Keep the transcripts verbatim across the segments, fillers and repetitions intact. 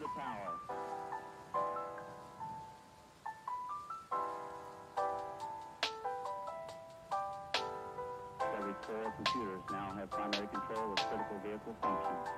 the tower. Every four computers now have primary control of critical vehicle functions.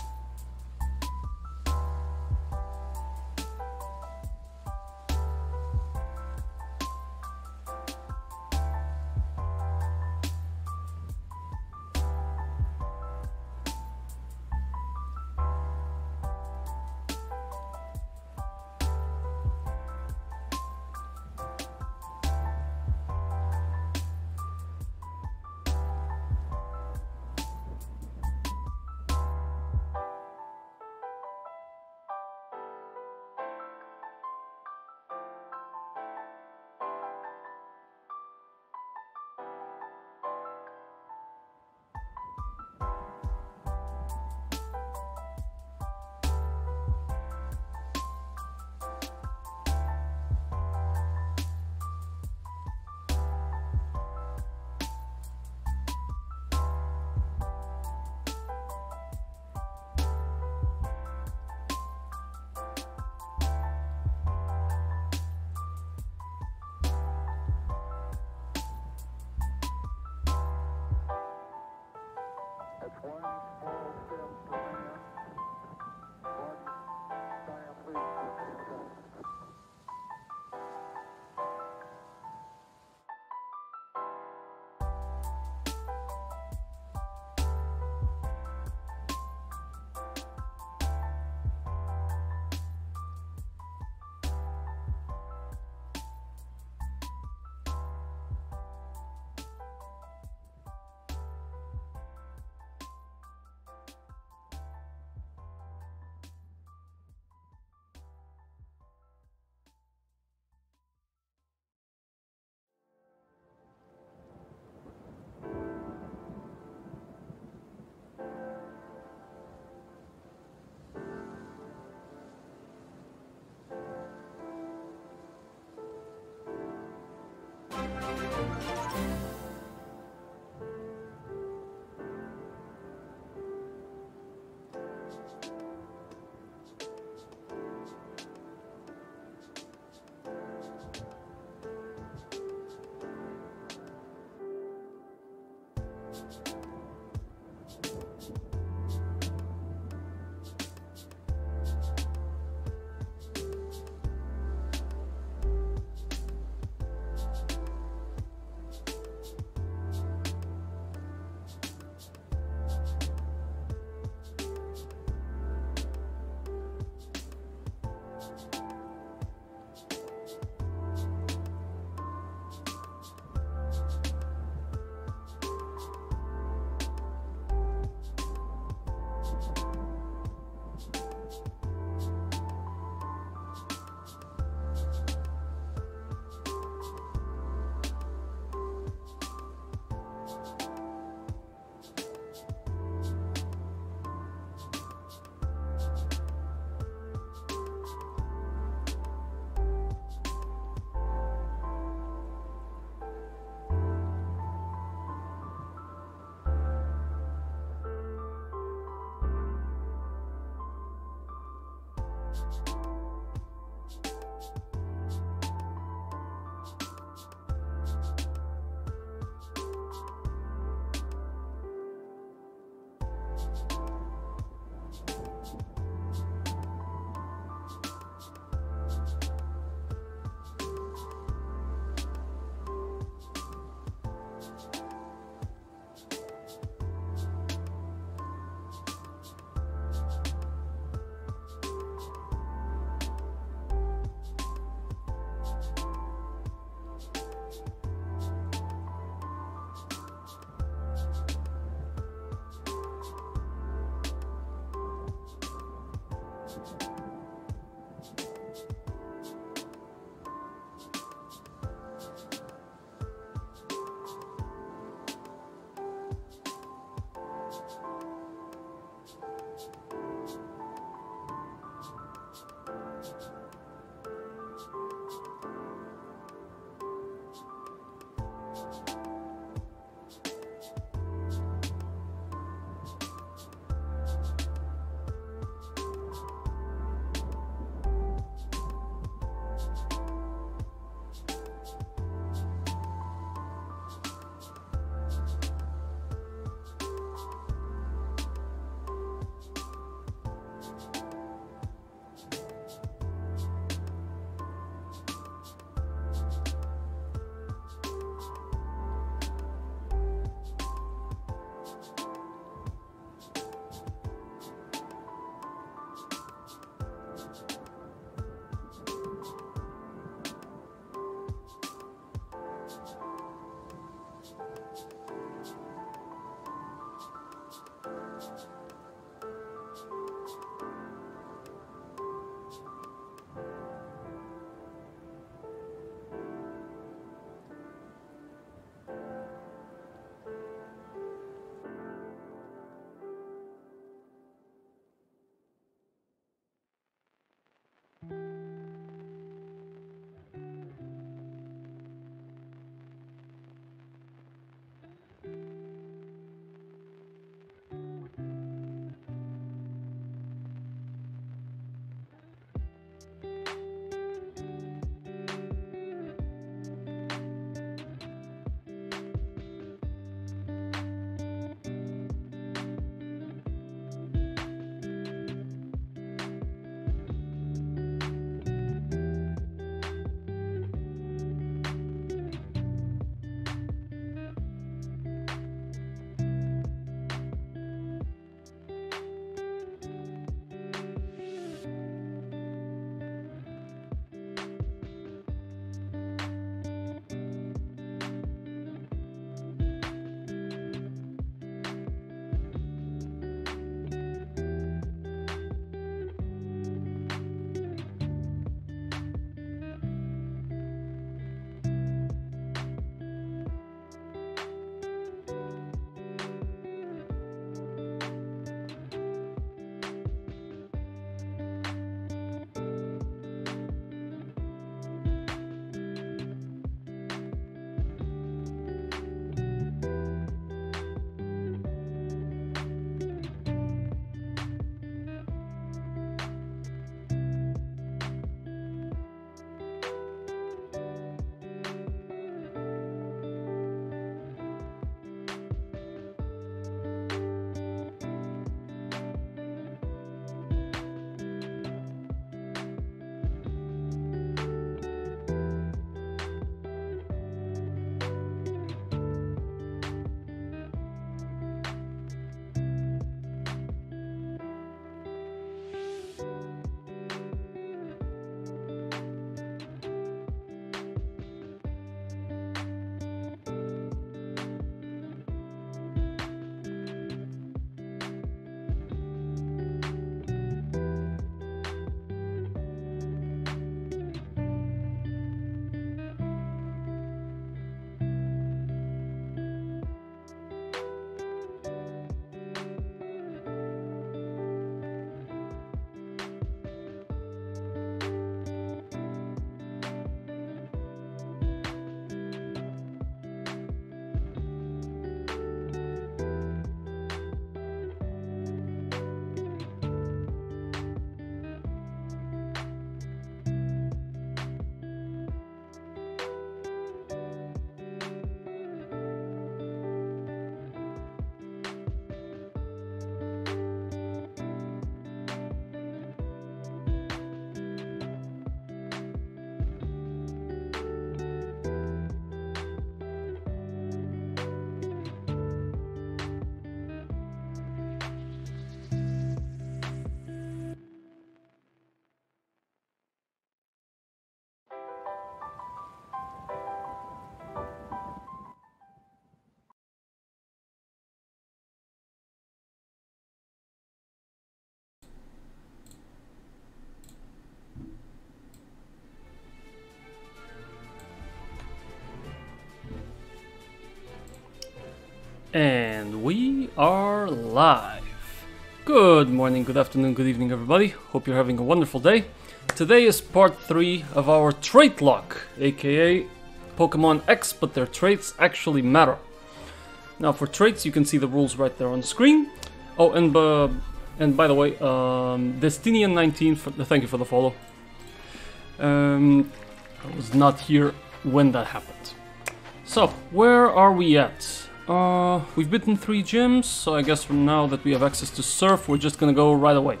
And we are live. Good morning, good afternoon, good evening, everybody. Hope you're having a wonderful day. Today is part three of our Traitlocke, aka Pokemon X, but their traits actually matter. Now, for traits, you can see the rules right there on the screen. Oh, and uh, and by the way, um, Destinian nineteen, for, thank you for the follow. Um, I was not here when that happened. So, where are we at? Uh, we've bitten three gyms, so I guess from now that we have access to Surf, we're just gonna go right away.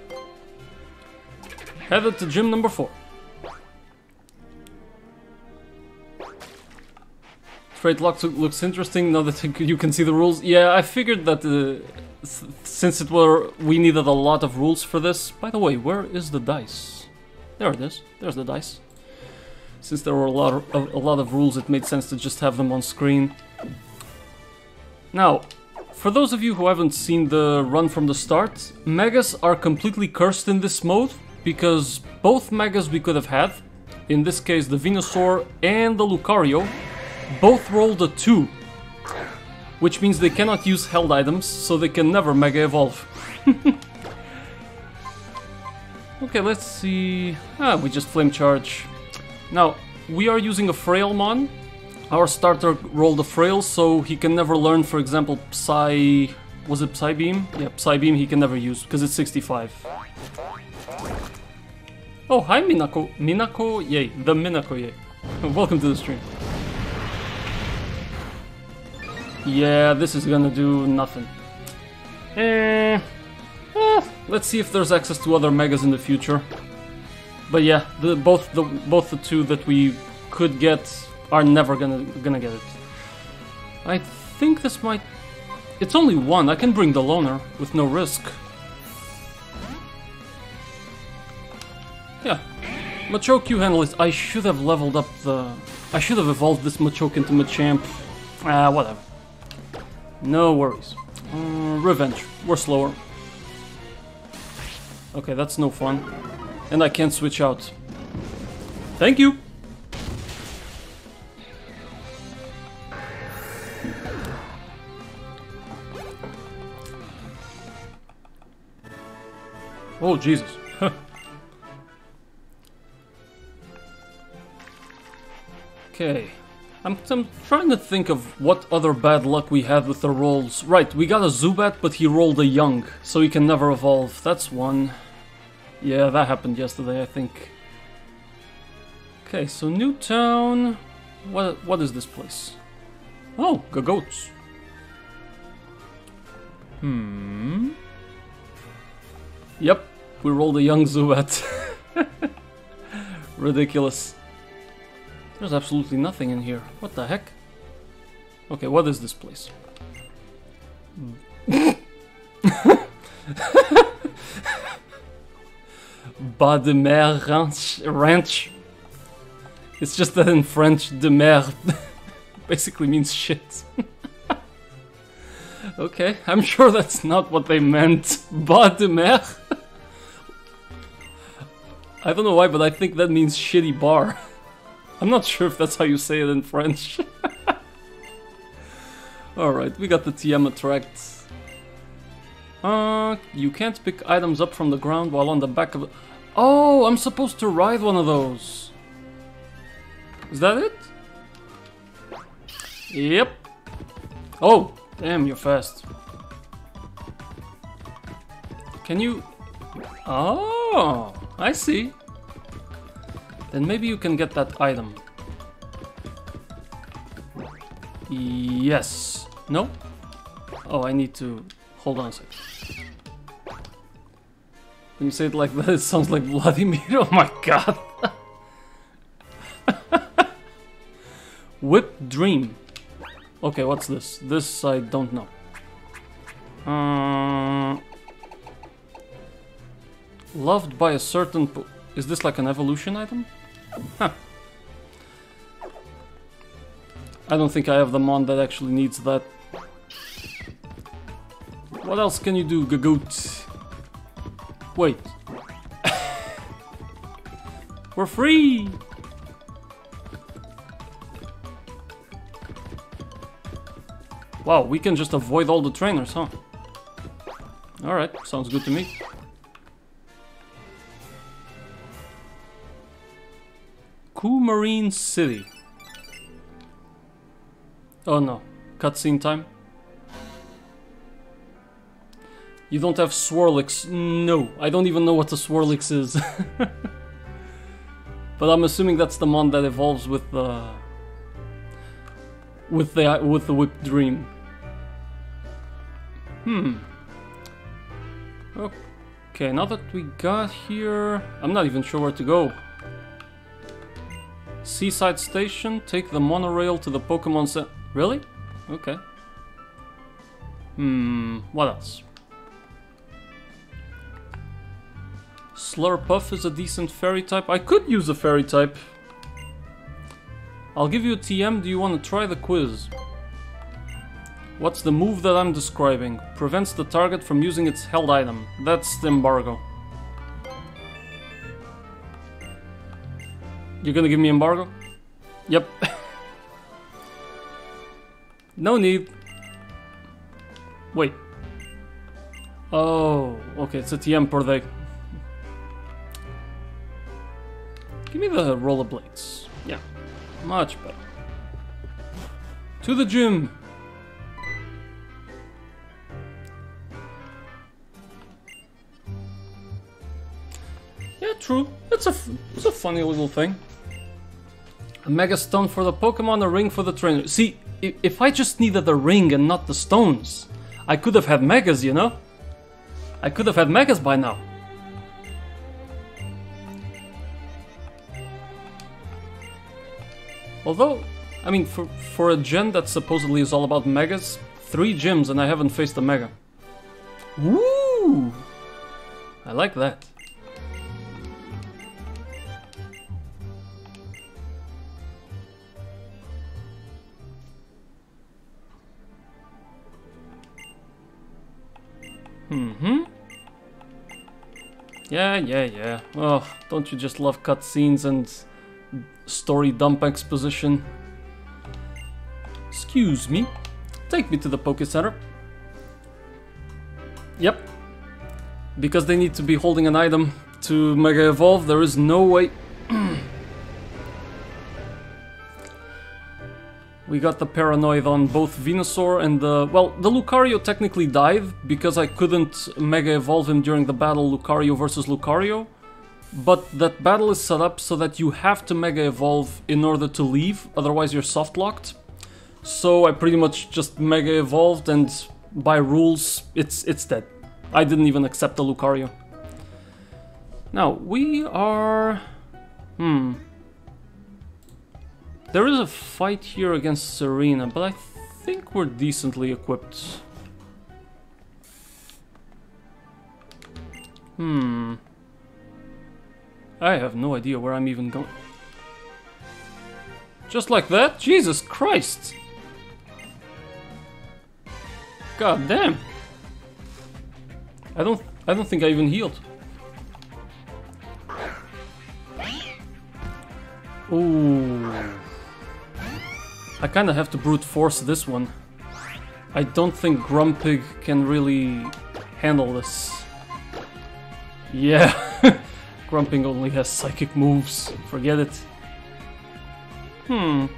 Headed to gym number four. Traitlocke looks interesting now that you can see the rules. Yeah, I figured that uh, since it were we needed a lot of rules for this. By the way, where is the dice? There it is. There's the dice. Since there were a lot of, a, a lot of rules, it made sense to just have them on screen. Now, for those of you who haven't seen the run from the start, Megas are completely cursed in this mode, because both Megas we could have had, in this case the Venusaur and the Lucario, both rolled a two, which means they cannot use held items, so they can never Mega Evolve. Okay, let's see... Ah, we just Flame Charge. Now, we are using a Frailmon. Our starter rolled a Frail, so he can never learn, for example, Psy... Was it Psy Beam? Yeah, Psy Beam he can never use, because it's sixty-five. Oh, hi Minako. Minako Yay. The Minako Yay. Welcome to the stream. Yeah, this is gonna do nothing. Eh... eh let's see if there's access to other Megas in the future. But yeah, the, both the both the two that we could get are never gonna gonna get it. I think this might... It's only one. I can bring the loner with no risk. Yeah. Machoke you handle it. I should have leveled up the... I should have evolved this Machoke into Machamp. Ah, whatever. No worries. Uh, revenge. We're slower. Okay, that's no fun. And I can't switch out. Thank you! Oh, Jesus. Okay. I'm, I'm trying to think of what other bad luck we had with the rolls. Right, we got a Zubat, but he rolled a Young, so he can never evolve. That's one. Yeah, that happened yesterday, I think. Okay, so Newtown... What, what is this place? Oh, Gagoats. Hmm... Yep, we rolled a young Zubat. Ridiculous. There's absolutely nothing in here. What the heck? Okay, what is this place? Bas de Mer Ranch. Ranch. It's just that in French, de mer basically means shit. Okay, I'm sure that's not what they meant. Bas de mer? I don't know why, but I think that means shitty bar. I'm not sure if that's how you say it in French. Alright, we got the T M attract. Uh, you can't pick items up from the ground while on the back of it. Oh, I'm supposed to ride one of those. Is that it? Yep. Oh, damn, you're fast. Can you... Oh, I see. Then maybe you can get that item. Yes. No? Oh, I need to... Hold on a second. When you say it like that, it sounds like Vladimir. Oh my god. Whip Dream. Okay, what's this? This I don't know. Uh, loved by a certain... Po Is this like an evolution item? Huh. I don't think I have the mon that actually needs that. What else can you do, Gagoot? Wait. We're free! Wow, we can just avoid all the trainers, huh? Alright, sounds good to me. Coumarine City. Oh no, cutscene time. You don't have Swirlix. No, I don't even know what the Swirlix is. But I'm assuming that's the mon that evolves with the with the with the Whipped Dream. Hmm. Okay, now that we got here, I'm not even sure where to go. Seaside Station, take the monorail to the Pokemon Center. Really? Okay. Hmm, what else? Slurpuff is a decent fairy type. I could use a fairy type. I'll give you a T M. Do you want to try the quiz? What's the move that I'm describing? Prevents the target from using its held item. That's the embargo. You're gonna give me embargo? Yep. No need. Wait. Oh, okay, it's a T M per day. Give me the rollerblades. Yeah, much better. To the gym. Yeah, true. It's a, it's a funny little thing. A Mega Stone for the Pokemon, a ring for the trainer. See, if, if I just needed the ring and not the stones, I could have had Megas, you know? I could have had Megas by now. Although, I mean, for, for a gen that supposedly is all about Megas, three gyms and I haven't faced a Mega. Woo! I like that. Mm-hmm. Yeah, yeah, yeah. Oh, don't you just love cutscenes and story dump exposition? Excuse me. Take me to the Poké Center. Yep. Because they need to be holding an item to Mega Evolve, there is no way. We got the Paranoid on both Venusaur and the... Well, the Lucario technically died because I couldn't Mega Evolve him during the battle Lucario versus Lucario. But that battle is set up so that you have to Mega Evolve in order to leave, otherwise you're soft locked. So I pretty much just Mega Evolved and by rules, it's, it's dead. I didn't even accept the Lucario. Now, we are... Hmm... There is a fight here against Serena, but I think we're decently equipped. Hmm. I have no idea where I'm even going. Just like that? Jesus Christ! God damn! I don't I don't think I even healed. Ooh. I kinda have to brute force this one. I don't think Grumpig can really handle this. Yeah, Grumpig only has psychic moves. Forget it. Hmm.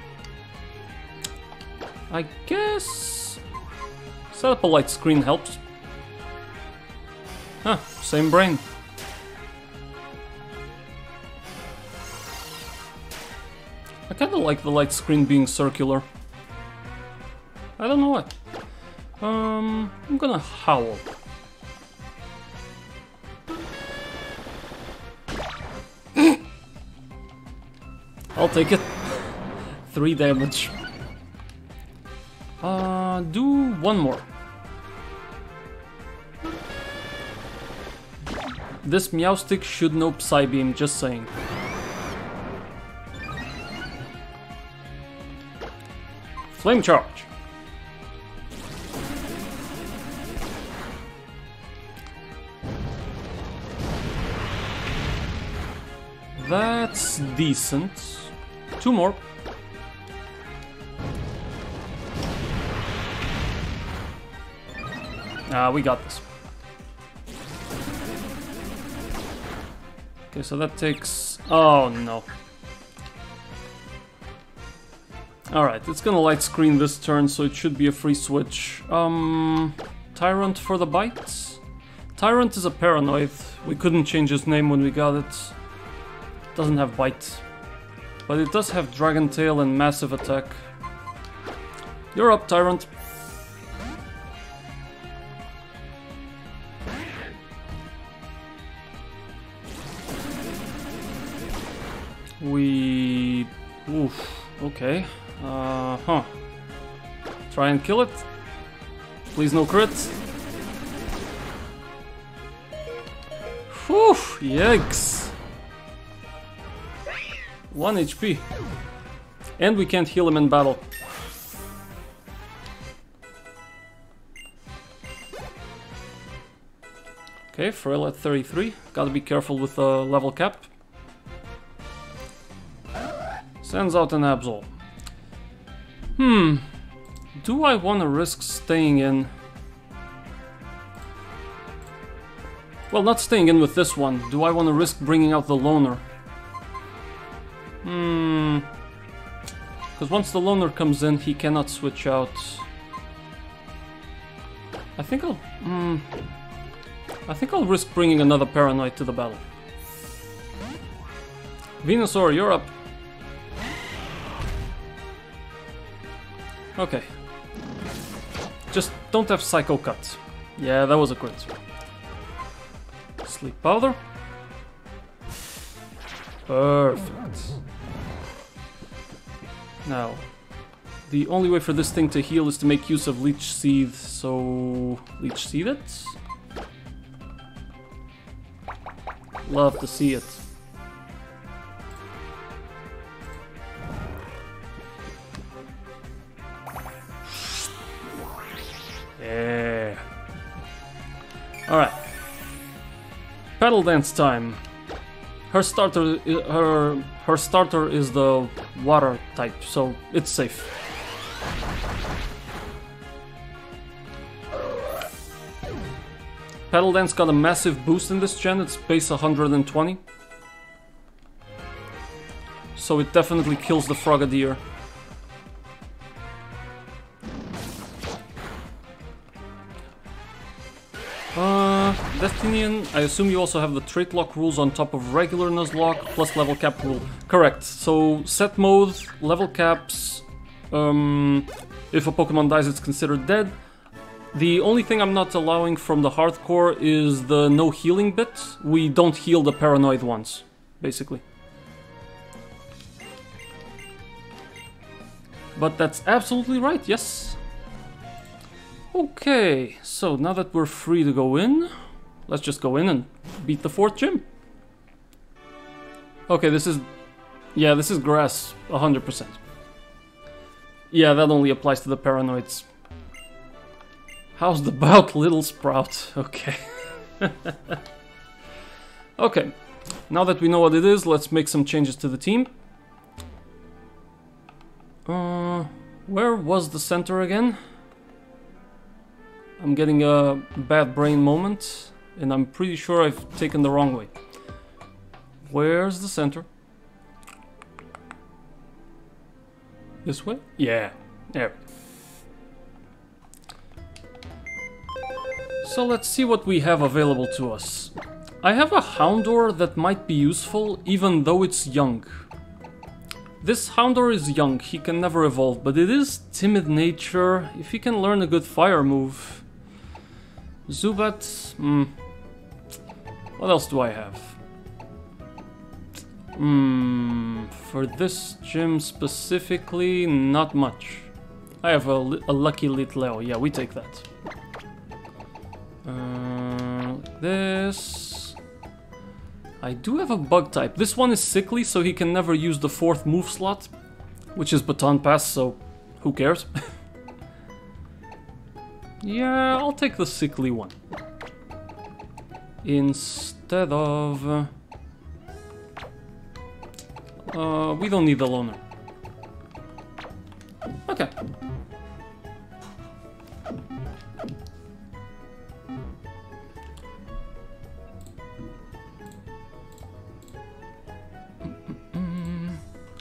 I guess... set up a light screen helps. Huh, same brain. I kinda like the light screen being circular. I don't know why. Um, I'm gonna howl. I'll take it. Three damage. Uh, do one more. This Meowstic should know Psybeam, just saying. Flame Charge. That's decent. Two more. Ah, we got this. Okay, so that takes... Oh, no. Alright, it's gonna light screen this turn, so it should be a free switch. Um, Tyrant for the bite? Tyrant is a paranoid. We couldn't change his name when we got it. Doesn't have bite. But it does have Dragon Tail and massive attack. You're up, Tyrant. We... Oof. Okay. Uh huh. Try and kill it. Please no crit. Whew, yikes. One H P. And we can't heal him in battle. Okay, Frail at thirty-three. Gotta be careful with the level cap. Sends out an Absol. Hmm. Do I want to risk staying in? Well, not staying in with this one. Do I want to risk bringing out the Loner? Hmm. Because once the Loner comes in, he cannot switch out. I think I'll... Hmm. I think I'll risk bringing another Paranoid to the battle. Venusaur, you're up. Okay. Just don't have Psycho Cut. Yeah, that was a crit. Sleep Powder. Perfect. Now, the only way for this thing to heal is to make use of Leech Seed, so... Leech Seed it? Love to see it. Yeah. Alright. Petal Dance time. Her starter, her her starter is the water type, so it's safe. Petal Dance got a massive boost in this gen. It's base one hundred twenty, so it definitely kills the Frogadier. Uh, Destinian, I assume you also have the Traitlocke rules on top of regular Nuzlocke plus level cap rule. Correct. So set mode, level caps, um, if a Pokemon dies it's considered dead. The only thing I'm not allowing from the hardcore is the no healing bit. We don't heal the paranoid ones, basically. But that's absolutely right, yes. Okay, so now that we're free to go in, let's just go in and beat the fourth gym. Okay, this is... Yeah, this is grass, one hundred percent. Yeah, that only applies to the paranoids. How's the bout, little sprout? Okay. Okay, now that we know what it is, let's make some changes to the team. Uh, where was the center again? I'm getting a bad brain moment, and I'm pretty sure I've taken the wrong way. Where's the center? This way? Yeah, there. So let's see what we have available to us. I have a Houndour that might be useful, even though it's young. This Houndour is young, he can never evolve, but it is timid nature. If he can learn a good fire move... Zubat, hmm. What else do I have? Hmm, for this gym specifically, not much. I have a, a Lucky Litleo, yeah, we take that. Uh, this... I do have a bug type. This one is sickly, so he can never use the fourth move slot, which is Baton Pass, so who cares? Yeah, I'll take the sickly one. Instead of... Uh, uh, we don't need the Loner. Okay.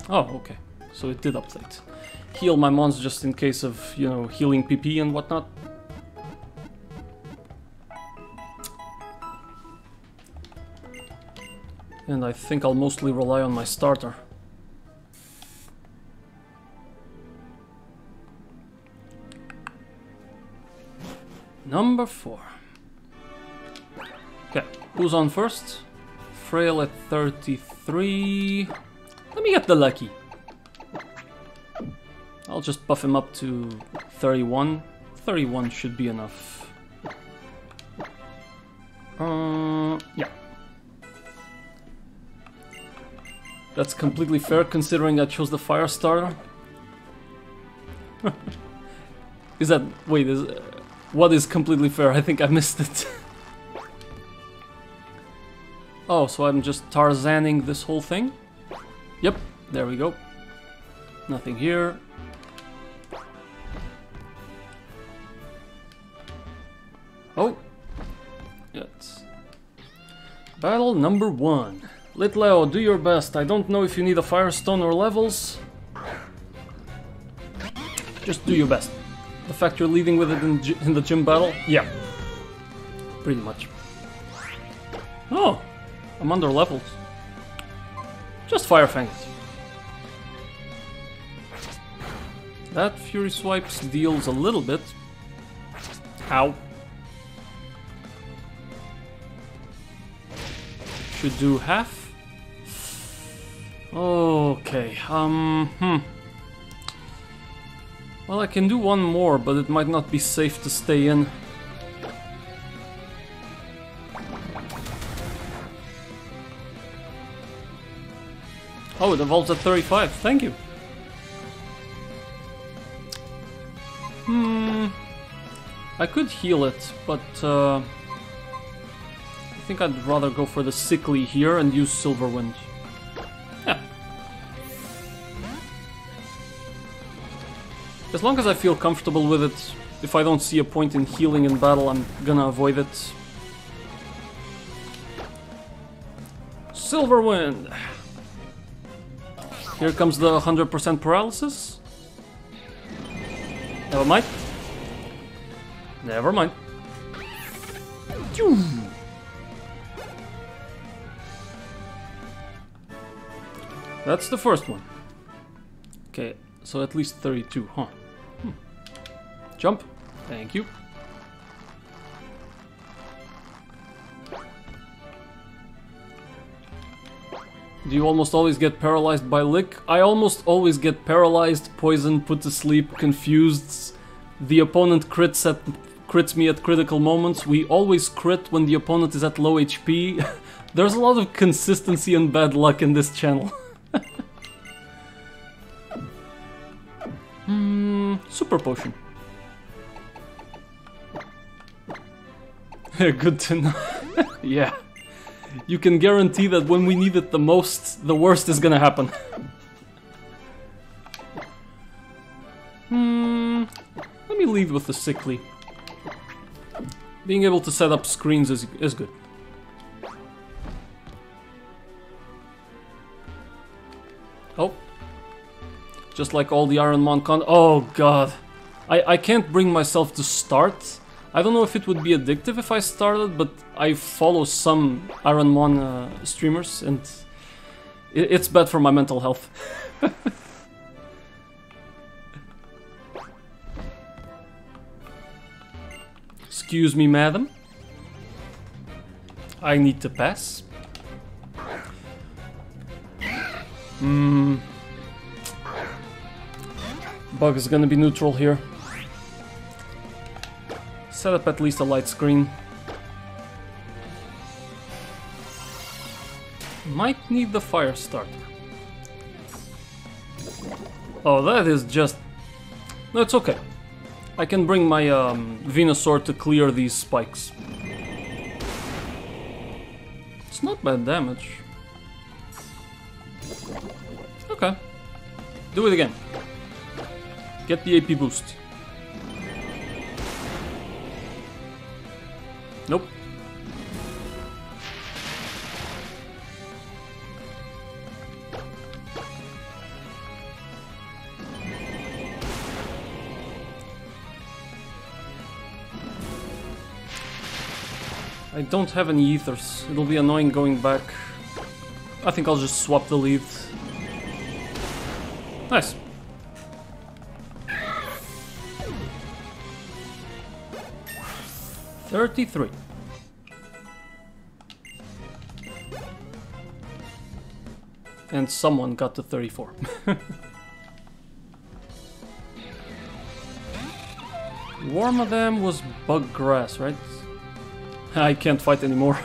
Oh, okay. So it did update. Heal my mons just in case of, you know, healing P P and whatnot. And I think I'll mostly rely on my starter. Number four. Okay, who's on first? Frail at thirty-three. Let me get the lucky. I'll just buff him up to thirty-one. thirty-one should be enough. Uh, yeah. That's completely fair considering I chose the fire starter. Is that... wait, is... Uh, what is completely fair? I think I missed it. Oh, so I'm just Tarzaning this whole thing? Yep, there we go. Nothing here. Oh. Yes. Battle number one. Litleo, do your best. I don't know if you need a Firestone or levels. Just do your best. The fact you're leading with it in, in the gym battle? Yeah. Pretty much. Oh, I'm under levels. Just Fire Fangs. That Fury Swipes deals a little bit. Ow. Should do half. Okay, um, hmm. Well, I can do one more, but it might not be safe to stay in. Oh, it evolves at thirty-five, thank you. Hmm. I could heal it, but uh, I think I'd rather go for the Sickly here and use Silverwind. Yeah. As long as I feel comfortable with it, if I don't see a point in healing in battle, I'm gonna avoid it. Silverwind! Here comes the one hundred percent paralysis. Never mind. Never mind. That's the first one. Okay, so at least thirty-two, huh? Hmm. Jump. Thank you. Do you almost always get paralyzed by lick? I almost always get paralyzed, poisoned, put to sleep, confused. The opponent crits at crits me at critical moments. We always crit when the opponent is at low H P. There's a lot of consistency and bad luck in this channel. Hmm, super potion. Good to know. Yeah. You can guarantee that when we need it the most, the worst is gonna happen. Hmm. Let me lead with the Sickly. Being able to set up screens is, is good. Oh. Just like all the Ironmon con- oh god. I, I can't bring myself to start. I don't know if it would be addictive if I started, but I follow some Ironmon uh, streamers and it, it's bad for my mental health. Excuse me, madam. I need to pass. Hmm. Bug is gonna be neutral here. Set up at least a light screen. Might need the fire starter. Oh, that is just... No, it's okay. I can bring my um, Venusaur to clear these spikes. It's not bad damage. Okay. Do it again. Get the A P boost. Nope. I don't have any ethers. It'll be annoying going back. I think I'll just swap the lead. Nice. thirty-three. And someone got to thirty-four. Warm of them was bug grass, right? I can't fight anymore.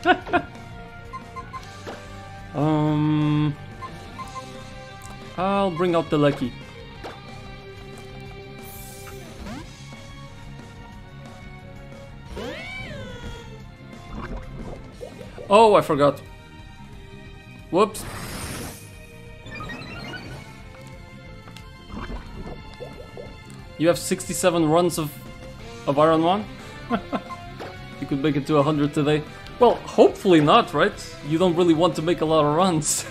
um, I'll bring out the lucky. Oh, I forgot. Whoops. You have sixty-seven runs of of Iron Man? You could make it to one hundred today. Well, hopefully not, right? You don't really want to make a lot of runs.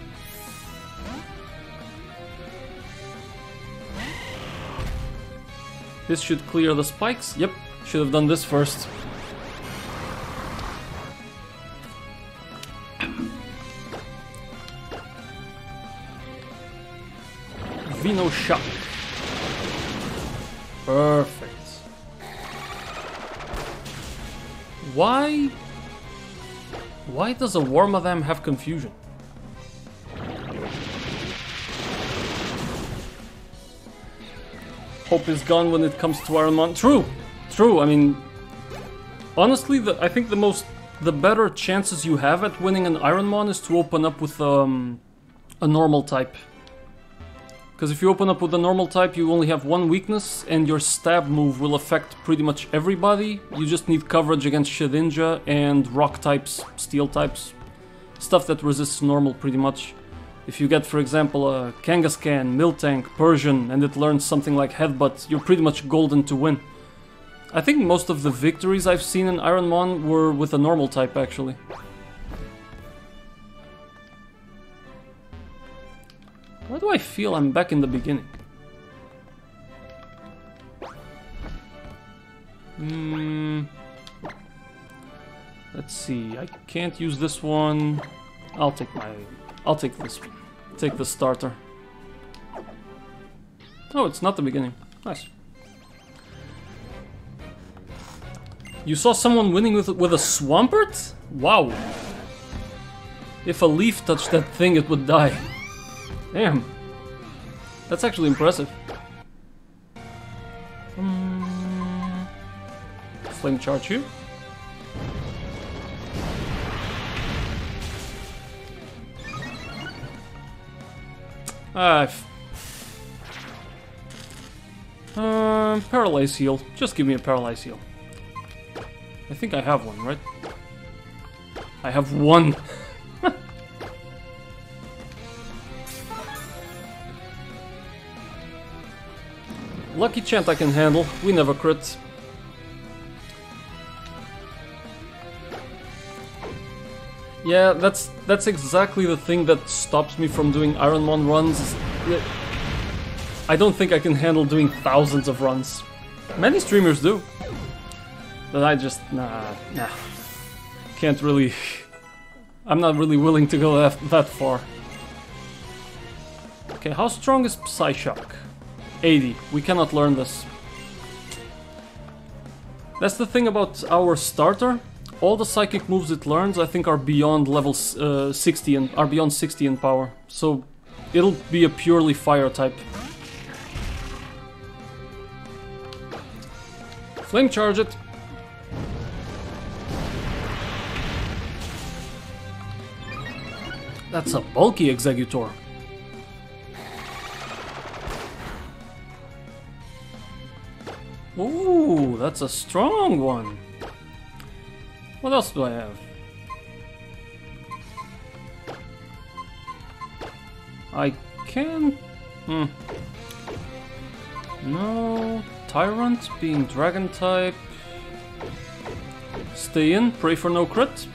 This should clear the spikes. Yep, should have done this first. Vino Shock. Perfect. Why? Why does a Wormadam have confusion? Hope is gone when it comes to Iron Man. True, true. I mean, honestly, the, I think the most, the better chances you have at winning an Iron Man is to open up with um, a normal type. Because if you open up with a normal type, you only have one weakness, and your stab move will affect pretty much everybody. You just need coverage against Shedinja and rock types, steel types. Stuff that resists normal pretty much. If you get, for example, a Kangaskhan, Miltank, Persian, and it learns something like Headbutt, you're pretty much golden to win. I think most of the victories I've seen in Iron Man were with a normal type, actually. Why do I feel I'm back in the beginning? Hmm. Let's see. I can't use this one. I'll take my. I'll take this one. Take the starter. Oh, it's not the beginning. Nice. You saw someone winning with with a Swampert? Wow. If a leaf touched that thing, it would die. Damn. That's actually impressive. Mm. Flame charge you. Ah. Uh, paralyze heal. Just give me a paralyze heal. I think I have one, right? I have one. Lucky chant I can handle. We never crit. Yeah, that's that's exactly the thing that stops me from doing Iron Man runs. I don't think I can handle doing thousands of runs. Many streamers do. But I just, nah, nah. Can't really... I'm not really willing to go that, that far. Okay, how strong is Psyshock? eighty. We cannot learn this. That's the thing about our starter. All the psychic moves it learns, I think, are beyond level uh, sixty and are beyond sixty in power. So it'll be a purely fire type. Flame charge it. That's a bulky Executor. Ooh, that's a strong one. What else do I have? I can... Hmm. No... Tyrant being dragon type. Stay in, pray for no crit.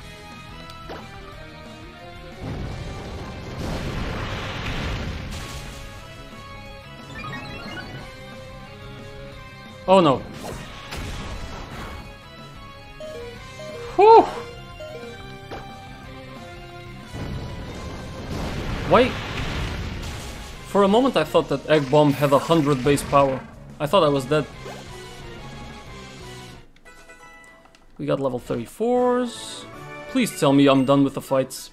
Oh no. Whew! Why? For a moment I thought that Egg Bomb had a hundred base power. I thought I was dead. We got level thirty-fours. Please tell me I'm done with the fights.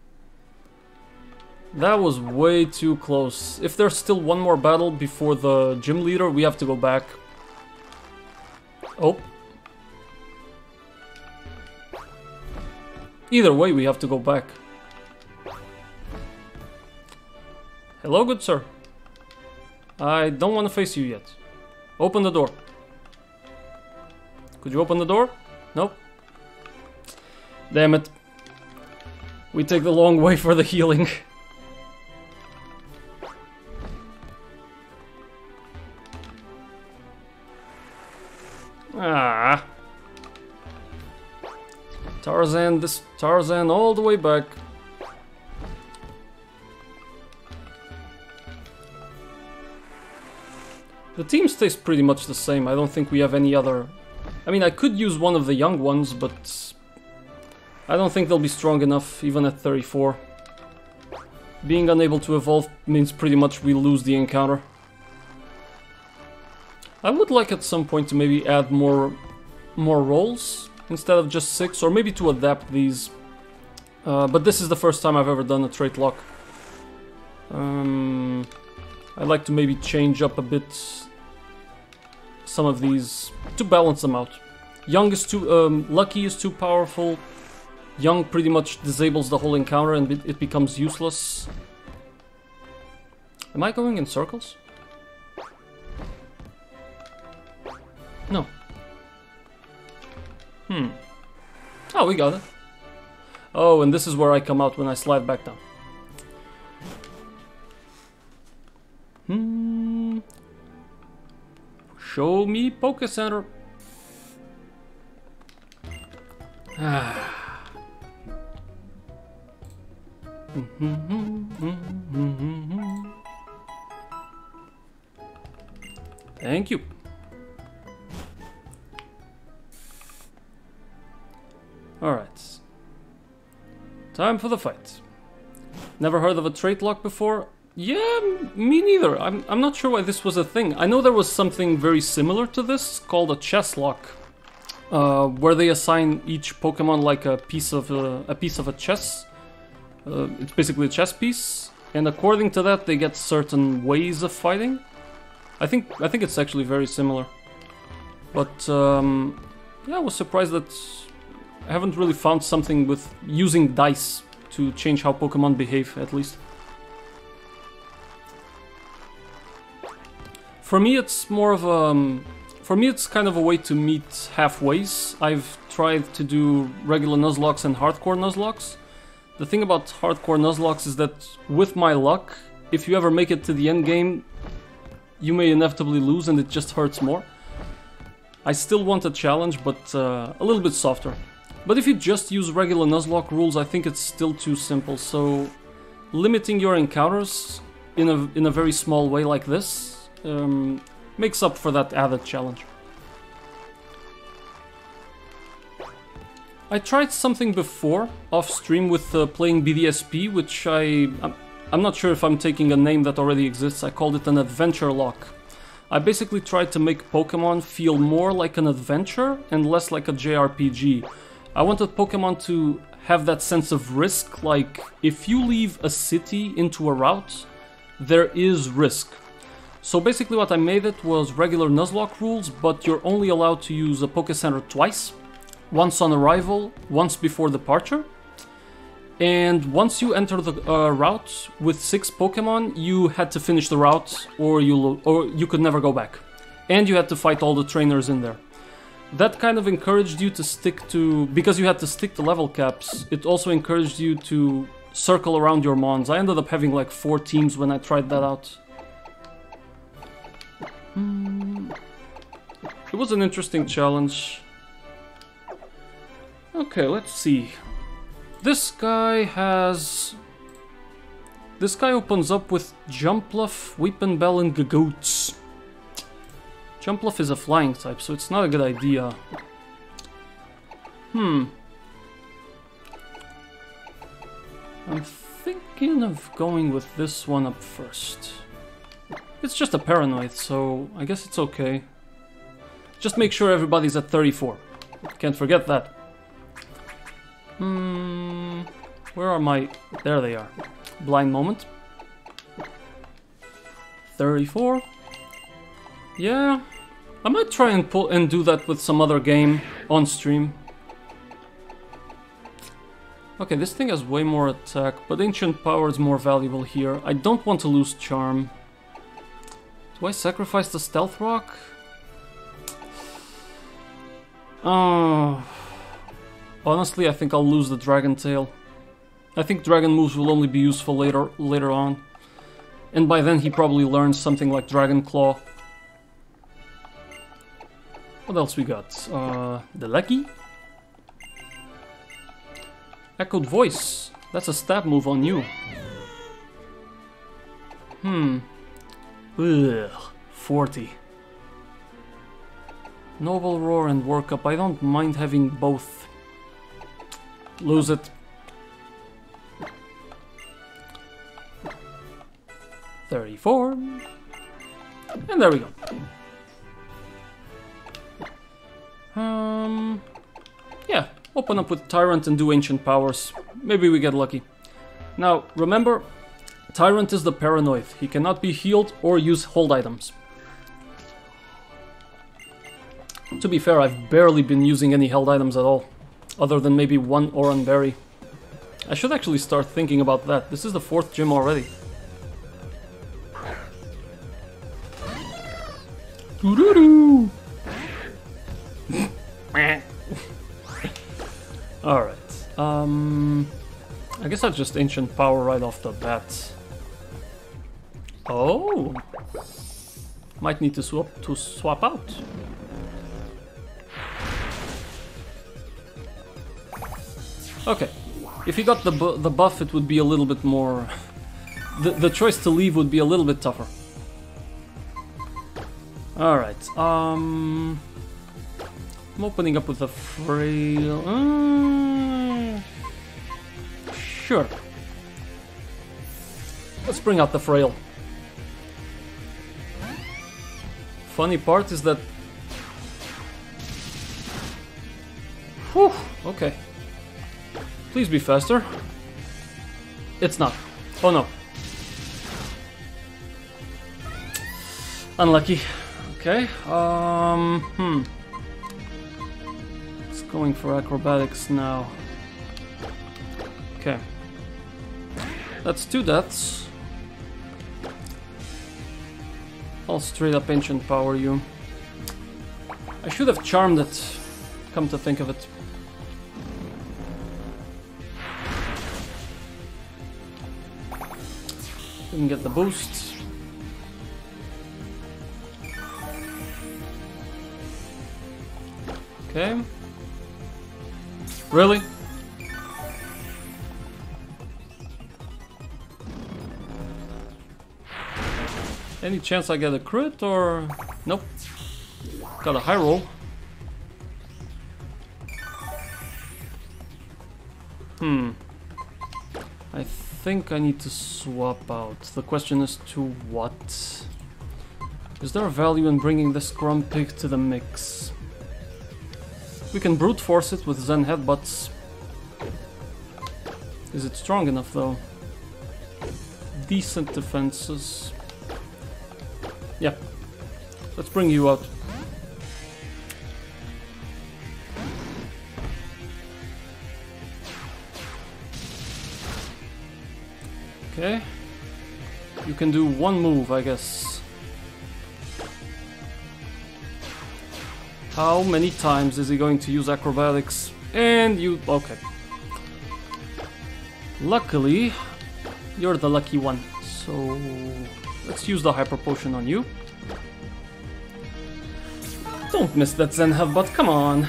That was way too close. If there's still one more battle before the gym leader, we have to go back. Oh. Either way, we have to go back. Hello, good sir. I don't want to face you yet. Open the door. Could you open the door? Nope. Damn it. We take the long way for the healing. Ah. Tarzan, this Tarzan all the way back. The team stays pretty much the same. I don't think we have any other... I mean, I could use one of the young ones, but I don't think they'll be strong enough, even at thirty-four. Being unable to evolve means pretty much we lose the encounter. I would like at some point to maybe add more, more roles instead of just six, or maybe to adapt these. Uh, but this is the first time I've ever done a Traitlocke. Um, I'd like to maybe change up a bit some of these to balance them out. Young is too, um, Lucky is too powerful. Young pretty much disables the whole encounter and it becomes useless. Am I going in circles? No. Hmm. Oh, we got it. Oh, and this is where I come out when I slide back down. Hmm. Show me Poké Center. Ah. Thank you. Alright. Time for the fight. Never heard of a Traitlocke before? Yeah, me neither. I'm, I'm not sure why this was a thing. I know there was something very similar to this called a chess lock, uh, where they assign each Pokemon like a piece of a, a piece of a chess. Uh, it's basically a chess piece, and according to that, they get certain ways of fighting. I think I think it's actually very similar. But um, yeah, I was surprised that I haven't really found something with using dice to change how Pokemon behave, at least. For me, it's more of a... Um, for me, it's kind of a way to meet halfways. I've tried to do regular Nuzlocks and hardcore Nuzlocks. The thing about hardcore Nuzlocke is that, with my luck, if you ever make it to the end game, you may inevitably lose and it just hurts more. I still want a challenge, but uh, a little bit softer. But if you just use regular Nuzlocke rules, I think it's still too simple, so limiting your encounters in a, in a very small way like this um, makes up for that added challenge. I tried something before, off stream, with uh, playing B D S P, which I... I'm, I'm not sure if I'm taking a name that already exists. I called it an adventure lock. I basically tried to make Pokemon feel more like an adventure and less like a J R P G. I wanted Pokemon to have that sense of risk, like if you leave a city into a route, there is risk. So basically what I made it was regular Nuzlocke rules, but you're only allowed to use a Poké Center twice. Once on arrival, once before departure. And once you enter the uh, route with six Pokemon, you had to finish the route or you or you could never go back. And you had to fight all the trainers in there. That kind of encouraged you to stick to... Because you had to stick to level caps, it also encouraged you to circle around your Mons. I ended up having like four teams when I tried that out. Mm. It was an interesting challenge. Okay, let's see. This guy has... This guy opens up with Jumpluff, Weepinbell, and Gagoots. Jumpluff is a flying type, so it's not a good idea. Hmm. I'm thinking of going with this one up first. It's just a paranoid, so I guess it's okay. Just make sure everybody's at thirty-four. Can't forget that. Hmm, where are my... There they are. Blind moment. thirty-four. Yeah, I might try and pull and do that with some other game on stream. Okay, this thing has way more attack, but Ancient Power is more valuable here. I don't want to lose Charm. Do I sacrifice the Stealth Rock? Oh, honestly, I think I'll lose the Dragon Tail. I think Dragon moves will only be useful later later on. And by then he probably learns something like Dragon Claw. What else we got? Uh, the Lucky? Echoed Voice. That's a stab move on you. Hmm. Ugh. forty. Noble Roar and Work Up. I don't mind having both. Lose it. thirty-four. And there we go. Um, yeah, open up with Tyrant and do Ancient Powers. Maybe we get lucky. Now, remember, Tyrant is the Paranoid. He cannot be healed or use hold items. To be fair, I've barely been using any held items at all, other than maybe one Oran Berry. I should actually start thinking about that. This is the fourth gym already. Doo-doo-doo. Alright, um... I guess that's just Ancient Power right off the bat. Oh! Might need to swap, to swap out. Okay, if he got the, bu the buff, it would be a little bit more... The, the choice to leave would be a little bit tougher. Alright, um... I'm opening up with a frail... Uh, sure. Let's bring out the frail. Funny part is that... Whew, okay. Please be faster. It's not. Oh no. Unlucky. Okay, um... Hmm. Going for acrobatics now. Okay. That's two deaths. I'll straight up Ancient Power you. I should have charmed it, come to think of it. Didn't get the boost. Okay. Really? Any chance I get a crit or... Nope. Got a high roll. Hmm. I think I need to swap out. The question is to what? Is there a value in bringing this Grumpig to the mix? We can brute force it with Zen Headbutts. Is it strong enough though? Decent defenses. Yeah. Let's bring you out. Okay. You can do one move, I guess. How many times is he going to use acrobatics? And you... okay. Luckily, you're the lucky one. So, let's use the Hyper Potion on you. Don't miss that Zen Headbutt, come on.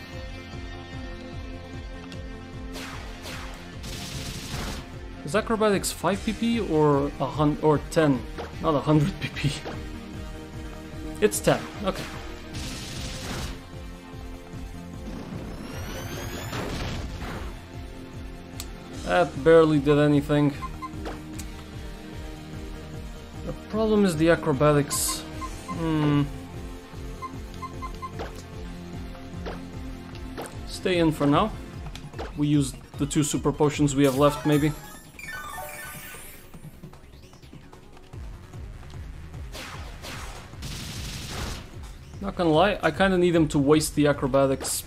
Is acrobatics five P P or a hun or ten? Not one hundred P P. It's ten, okay. That barely did anything. The problem is the acrobatics. Hmm. Stay in for now. We use the two super potions we have left, maybe. Not gonna lie, I kinda need him to waste the acrobatics.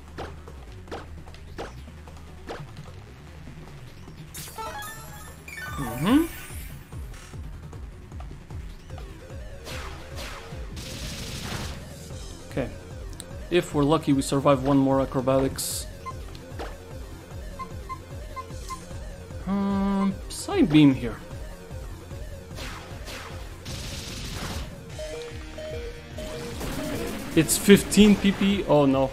Mm-hmm. Okay. If we're lucky, we survive one more acrobatics. Um, side beam here. It's fifteen P P. Oh no.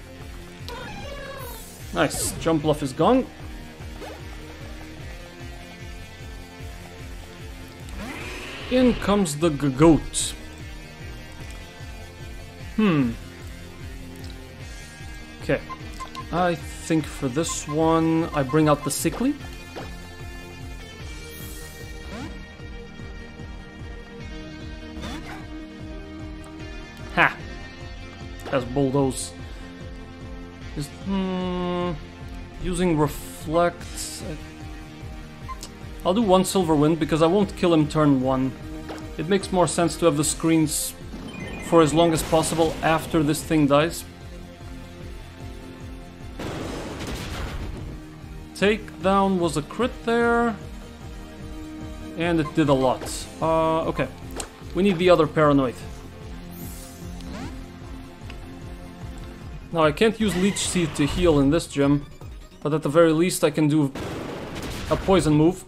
Nice. Jump bluff is gone. In comes the g goat. Hmm. Okay. I think for this one, I bring out the sickly. Ha! Has bulldoze. Just, hmm, using reflect. I'll do one silver wind because I won't kill him turn one. It makes more sense to have the screens for as long as possible after this thing dies. Takedown was a crit there, and it did a lot. Uh, okay, we need the other paranoid. Now I can't use Leech Seed to heal in this gym, but at the very least I can do a poison move.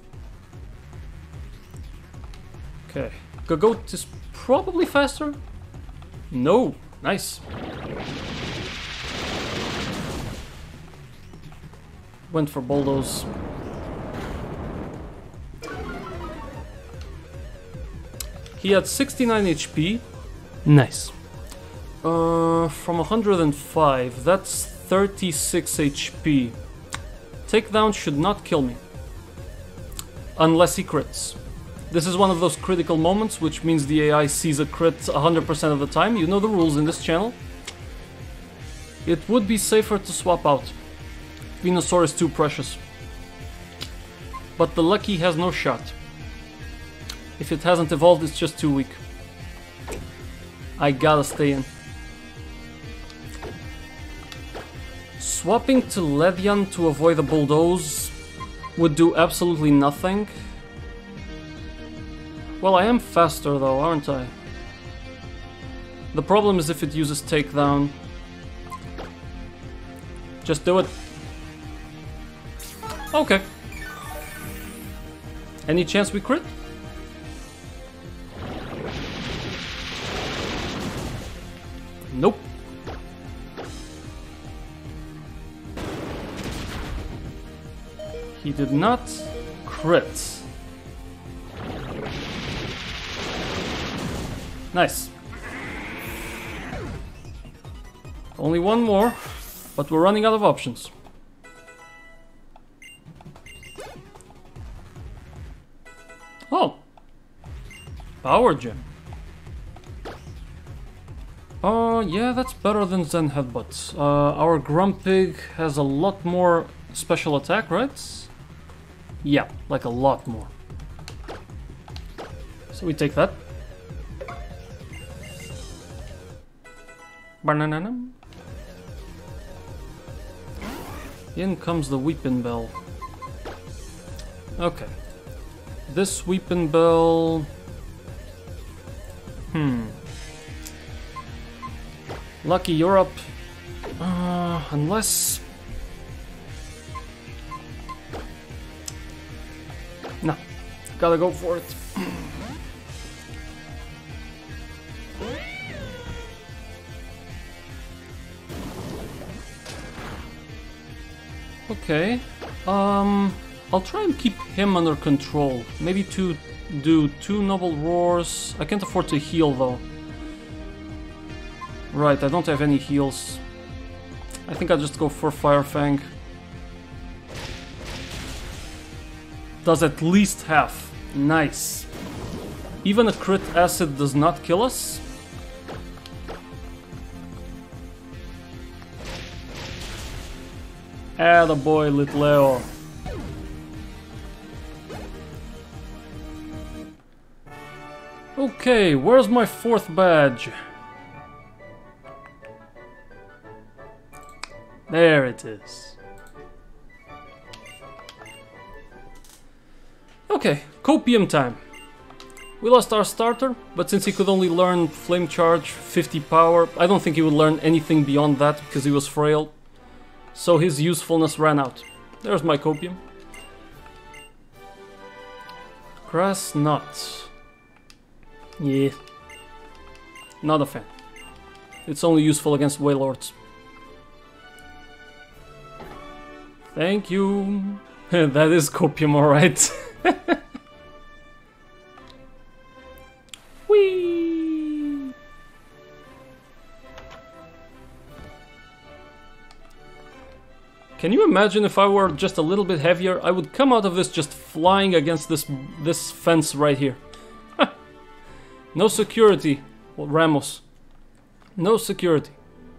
Okay, Gagoat is probably faster? No, nice. Went for bulldoze. He had sixty-nine H P. Nice. Uh, from one hundred five, that's thirty-six H P. Takedown should not kill me. Unless he crits. This is one of those critical moments, which means the A I sees a crit one hundred percent of the time. You know the rules in this channel. It would be safer to swap out. Venusaur is too precious. But the Lucky has no shot. If it hasn't evolved, it's just too weak. I gotta stay in. Swapping to Ledian to avoid the bulldoze would do absolutely nothing. Well, I am faster though, aren't I? The problem is if it uses takedown. Just do it. Okay. Any chance we crit? Nope. He did not crit. Nice. Only one more, but we're running out of options. Oh. Power Gem. Uh, yeah, that's better than Zen Headbutt. Uh, our Grumpig has a lot more special attack, right? Yeah, like a lot more. So we take that. Banana. In comes the Weeping Bell. Okay. This Weeping Bell... Hmm. Lucky, you're up. Uh, unless... No. Gotta go for it. Okay. Um... I'll try and keep him under control. Maybe to do two Noble Roars. I can't afford to heal though. Right, I don't have any heals. I think I'll just go for Fire Fang. does at least half. Nice. Even a crit acid does not kill us. Attaboy, Litleo. Okay, where's my fourth badge? There it is. Okay, copium time. We lost our starter, but since he could only learn Flame Charge, fifty power, I don't think he would learn anything beyond that because he was frail. So his usefulness ran out. There's my copium. Grass Nut. Yeah. Not a fan. It's only useful against Wailords. Thank you. That is copium, alright. Whee! Can you imagine if I were just a little bit heavier? I would come out of this just flying against this this fence right here. No security, well, Ramos. No security.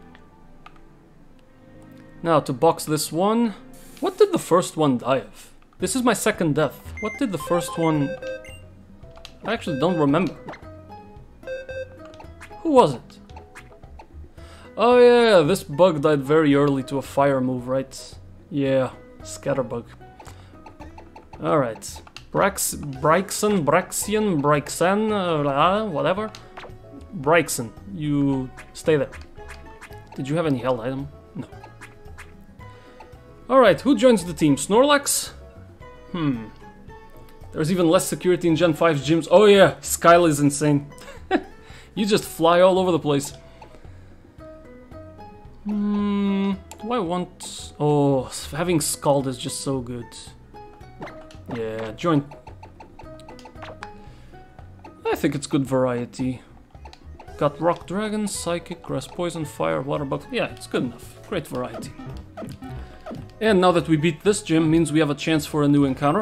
Now to box this one. What did the first one die of? This is my second death. What did the first one... I actually don't remember. Who was it? Oh yeah, this bug died very early to a fire move, right? Yeah, Scatterbug. Alright. Brax... Bryxon, Braxian, Bryxan, uh, whatever. Bryxon, you stay there. Did you have any held item? No. Alright, who joins the team? Snorlax? Hmm. There's even less security in Gen five's gyms. Oh yeah, Skyle is insane. You just fly all over the place. Hmm. Do I want... Oh, having Scald is just so good. Yeah, join. I think it's good variety. Got Rock Dragon, Psychic, Grass Poison, Fire, Water Bug. Yeah, it's good enough. Great variety. And now that we beat this gym, means we have a chance for a new encounter.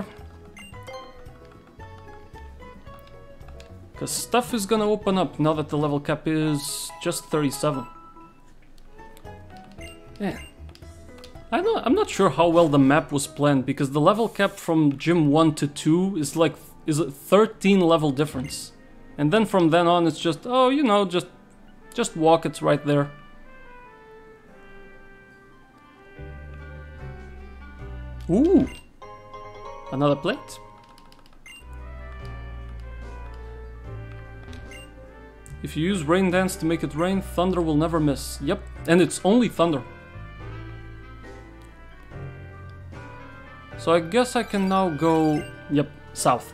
Because stuff is gonna open up now that the level cap is just thirty-seven. Man. I know, I'm not sure how well the map was planned, because the level cap from gym one to two is like is a thirteen level difference. And then from then on it's just, oh, you know, just just walk, it's right there. Ooh! Another plate? If you use Rain Dance to make it rain, thunder will never miss. Yep, and it's only thunder. So I guess I can now go, yep, south.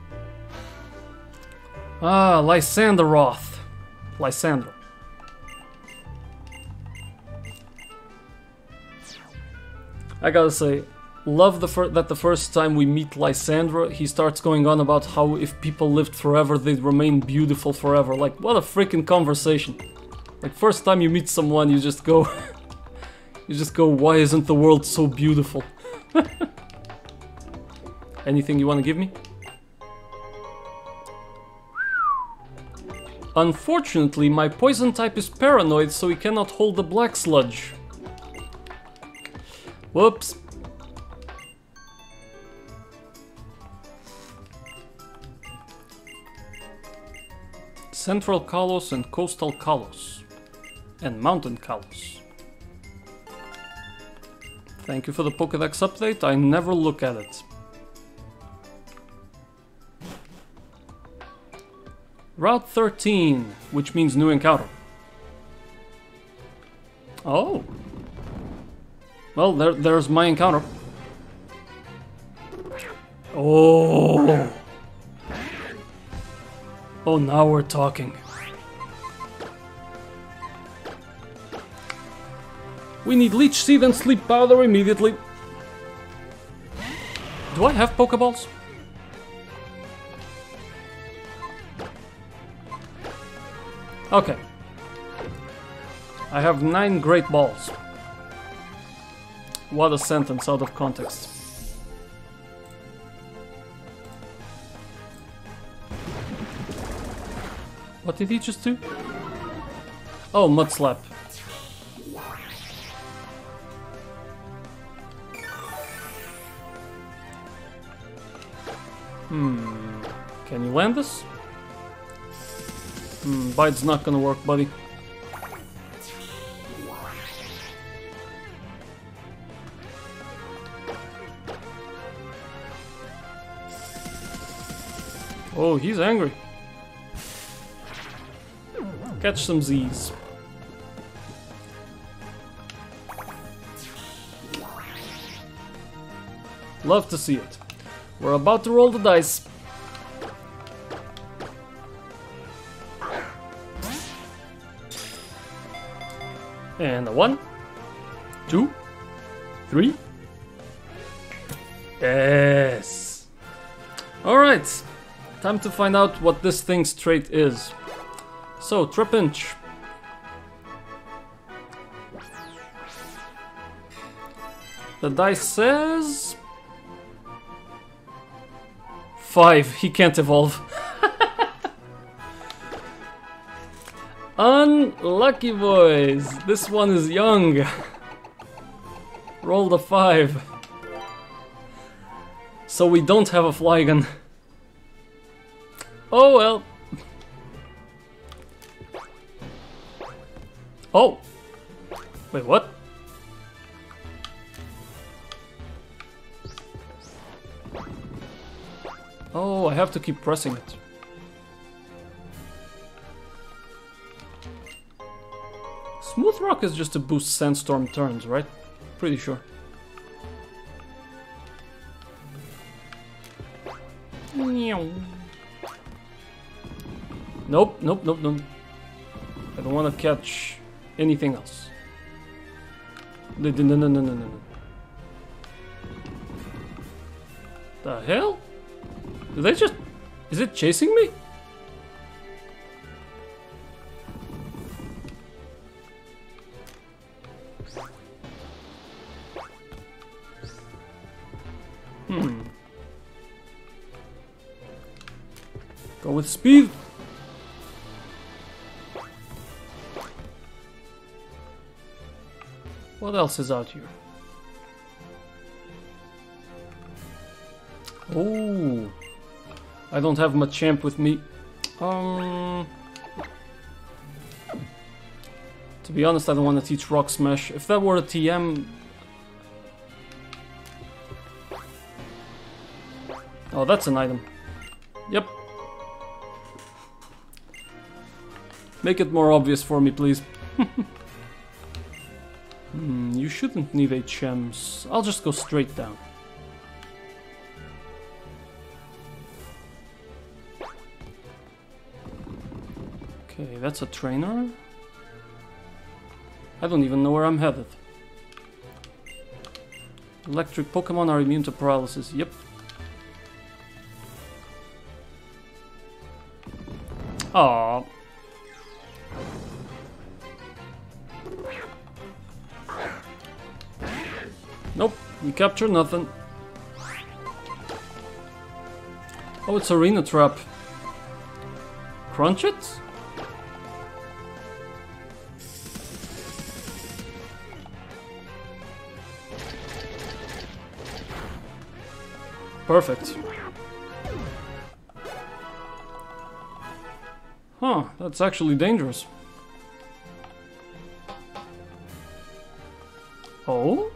Ah, Lysanderoth. Lysander. I gotta say, love the fir that the first time we meet Lysandra, he starts going on about how if people lived forever, they'd remain beautiful forever. Like, what a freaking conversation. Like, first time you meet someone, you just go... you just go, why isn't the world so beautiful? Anything you want to give me? Unfortunately, my poison type is paranoid, so he cannot hold the black sludge. Whoops. Central Kalos and Coastal Kalos. And Mountain Kalos. Thank you for the Pokédex update, I never look at it. Route thirteen, which means new encounter. Oh. Well, there, there's my encounter. Oh. Oh, now we're talking. We need Leech Seed and Sleep Powder immediately. Do I have Pokeballs? Okay. I have nine great balls. What a sentence out of context. What did he just do? Oh, mud slap. Hmm. Can you land this? Hmm, bite's not gonna work, buddy. Oh, he's angry. Catch some Z's. Love to see it. We're about to roll the dice. And a one, two, three. Yes. All right. Time to find out what this thing's trait is. So, Tripinch. The dice says... Five. He can't evolve. Unlucky boys. This one is young. Roll the five. So we don't have a Flygon. Oh well. Oh. Wait, what? Oh, I have to keep pressing it. Smooth Rock is just to boost Sandstorm turns, right? Pretty sure. Nope, nope, nope, nope. I don't want to catch anything else. No, no, no, no, no, no. The hell? Did they just... Is it chasing me? Hmm. Go with speed. What else is out here? Oh, I don't have Machamp with me. Um, to be honest, I don't want to teach Rock Smash. If that were a T M... Oh, that's an item. Yep. Make it more obvious for me, please. Hmm, you shouldn't need H Ms. I'll just go straight down. Okay, that's a trainer. I don't even know where I'm headed. Electric Pokemon are immune to paralysis. Yep. Aww. Nope, we capture nothing. Oh, it's Arena Trap. Crunch it? Perfect. Huh, that's actually dangerous. Oh?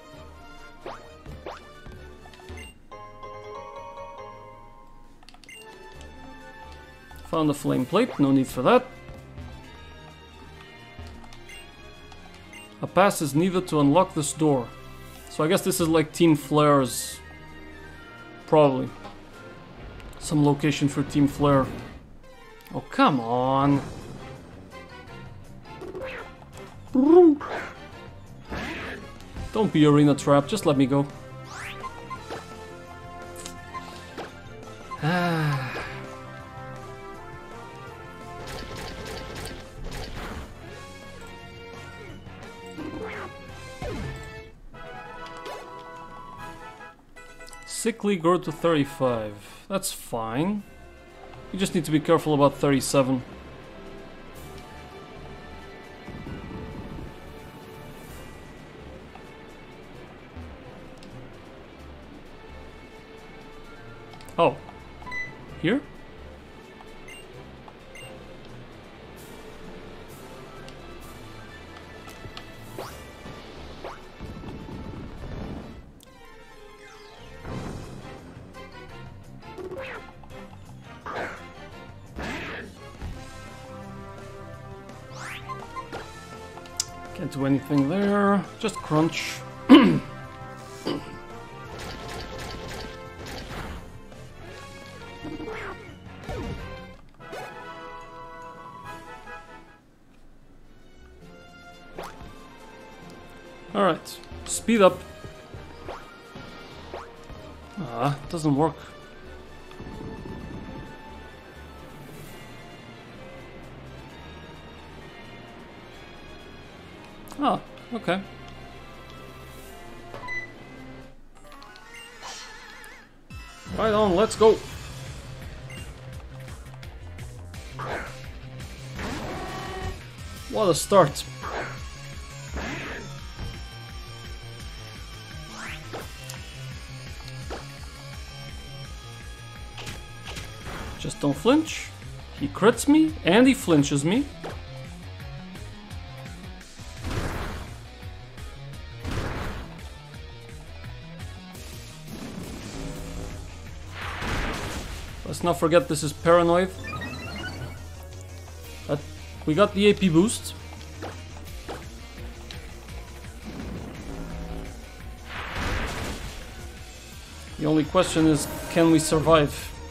Found a flame plate, no need for that. A pass is needed to unlock this door. So I guess this is like Team Flare's... Probably. Some location for Team Flare. Oh, come on. Don't be Arena Trap, just let me go. Ah. Sickly grow to thirty-five. That's fine. You just need to be careful about thirty-seven. Oh. Here? Can't do anything there. Just crunch. Alright, speed up. Ah, doesn't work. Oh, okay. Right on, let's go. What a start. Just don't flinch. He crits me and he flinches me. Let's not forget this is Paranoid. But we got the A P boost. The only question is, can we survive?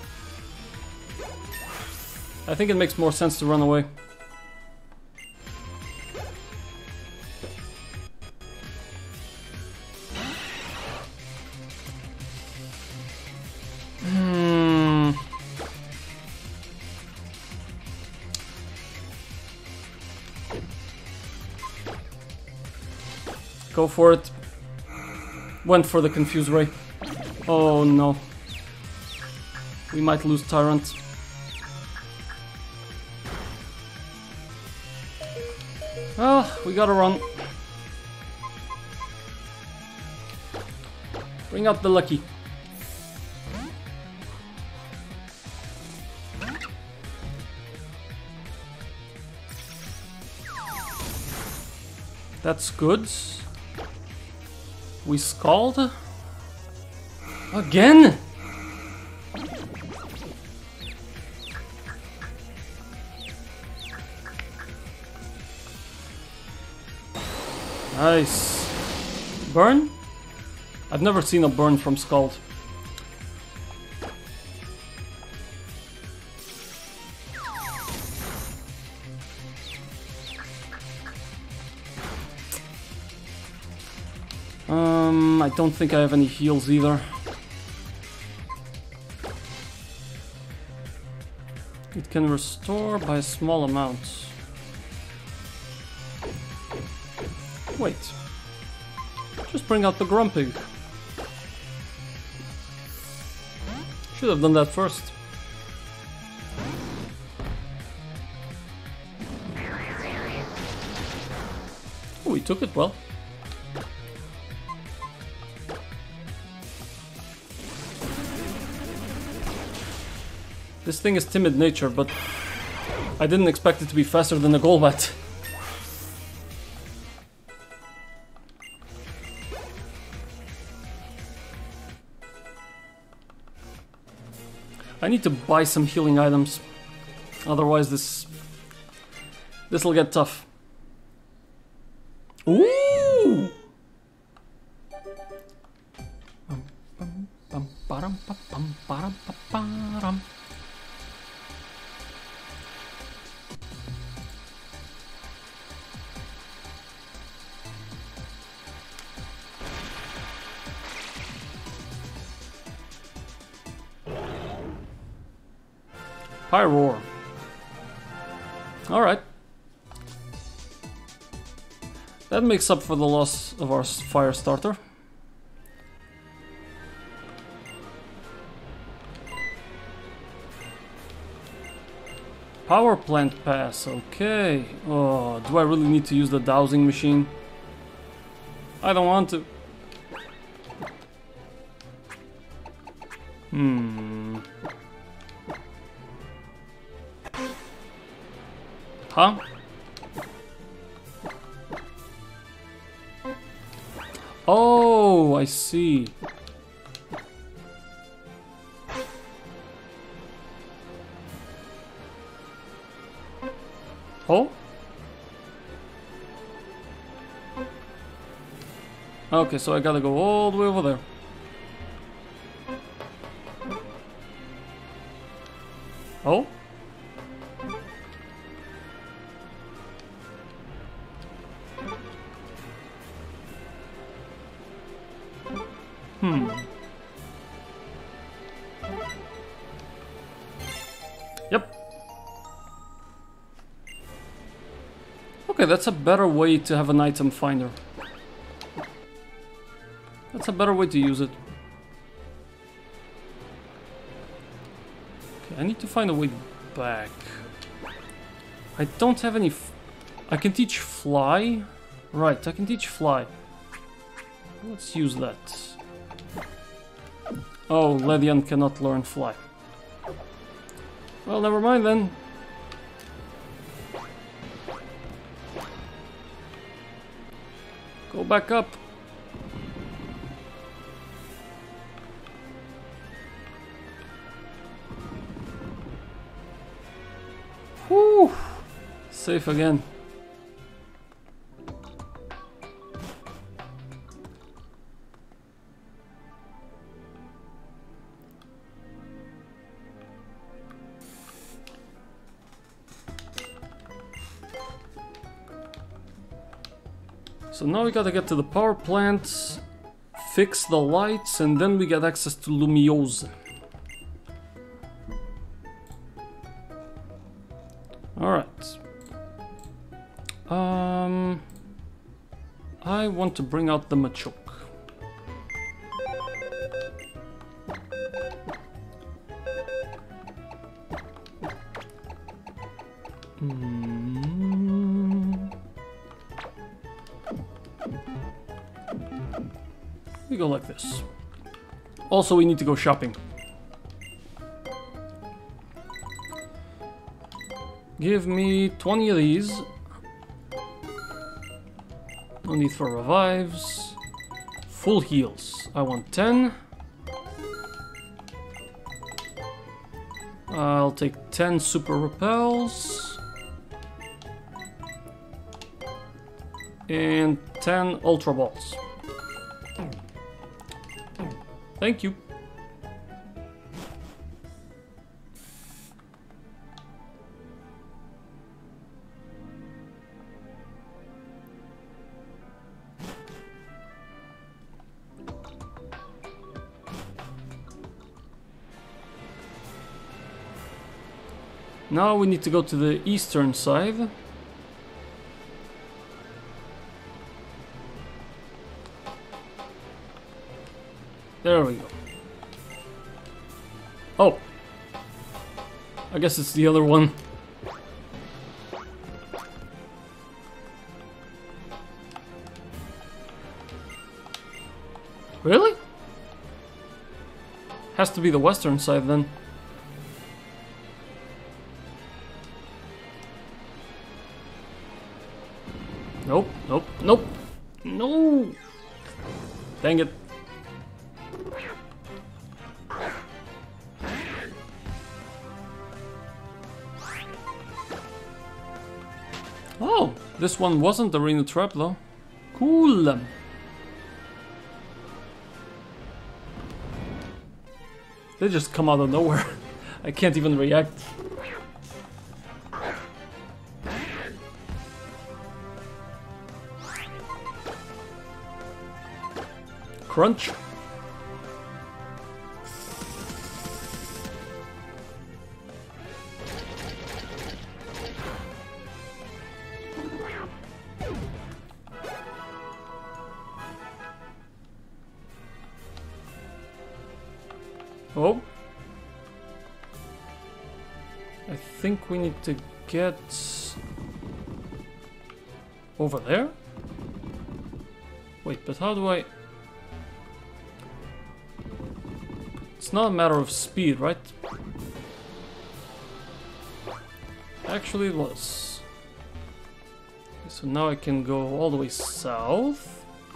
I think it makes more sense to run away. Hmm. Go for it. Went for the confuse ray. Oh no. We might lose Tyrant. Well, we gotta run. Bring out the lucky. That's good. We scald. Again? Nice. Burn? I've never seen a burn from Scald. Um, I don't think I have any heals either. It can restore by a small amount. Wait. Just bring out the Grumpig. Should have done that first. Oh, he took it well. This thing is timid nature, but I didn't expect it to be faster than a Golbat. I need to buy some healing items, otherwise this this'll get tough. Ooh! Pyroar. Alright. That makes up for the loss of our fire starter. Power plant pass, okay. Oh, do I really need to use the dowsing machine? I don't want to. Hmm. Huh? Oh, I see. Oh? Okay, so I gotta go all the way over there. Oh? Hmm. Yep. Okay, that's a better way to have an item finder. That's a better way to use it. Okay, I need to find a way back. I don't have any... F I can teach fly. Right, I can teach fly. Let's use that. Oh, Ledian cannot learn fly. Well, never mind then. Go back up. Whew. Safe again. So now we gotta get to the power plant, fix the lights, and then we get access to Lumiose. Alright. Um, I want to bring out the Machoke. Hmm. We go like this. Also, we need to go shopping. Give me twenty of these. No need for revives. Full heals. I want ten. I'll take ten super repels. And ten ultra balls. Thank you. Now we need to go to the eastern side. There we go. Oh. I guess it's the other one. Really? Has to be the western side then. Nope, nope, nope. No. Dang it. Oh, this one wasn't the arena trap though. Cool. They just come out of nowhere. I can't even react. Crunch. Oh. I think we need to get over there. Wait, but how do I... It's not a matter of speed, right? Actually, it was. So now I can go all the way south.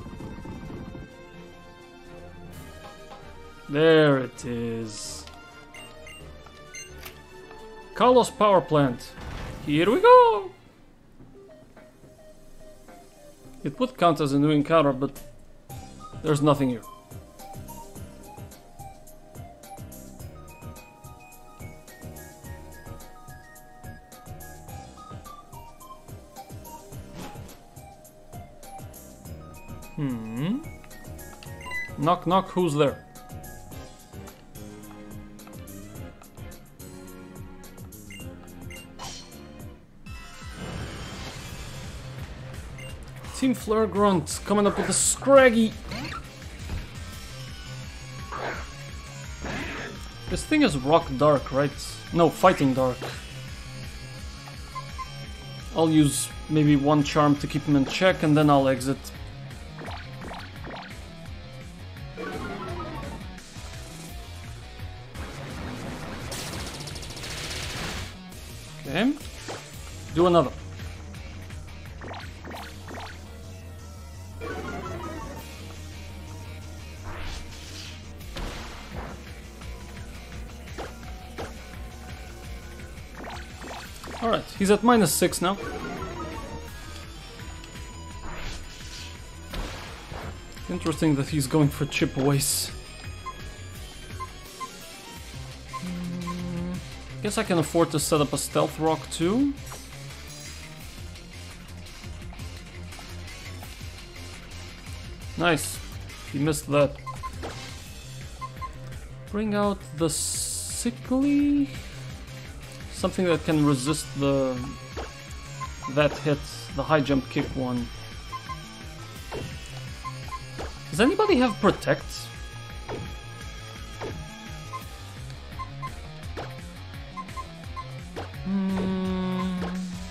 There it is. Carlos Power Plant. Here we go! It would count as a new encounter, but there's nothing here. Hmm. Knock knock, who's there? Team Flare Grunt coming up with a Scraggy. This thing is Rock Dark, right? No, Fighting Dark. I'll use maybe one charm to keep him in check and then I'll exit. Okay. Do another. Alright, he's at minus six now. Interesting that he's going for chip-aways. Mm, guess I can afford to set up a Stealth Rock too. Nice, he missed that. Bring out the Sickly. Something that can resist the that hit, the high jump kick one. Does anybody have Protect? Hmm.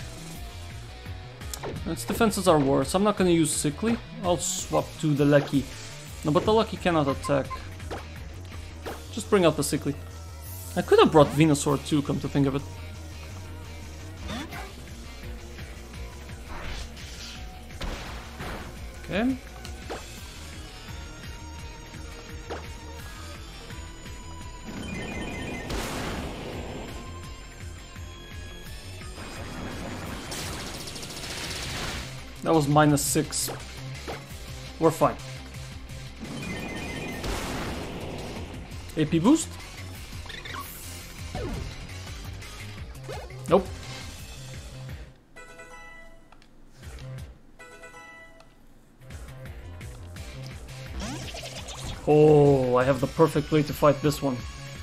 Its defenses are worse. I'm not gonna use Sickly. I'll swap to the Lucky. No, but the Lucky cannot attack. Just bring out the Sickly. I could have brought Venusaur too, come to think of it. Okay. That was minus six. We're fine. A P boost? Nope. Oh, I have the perfect way to fight this one.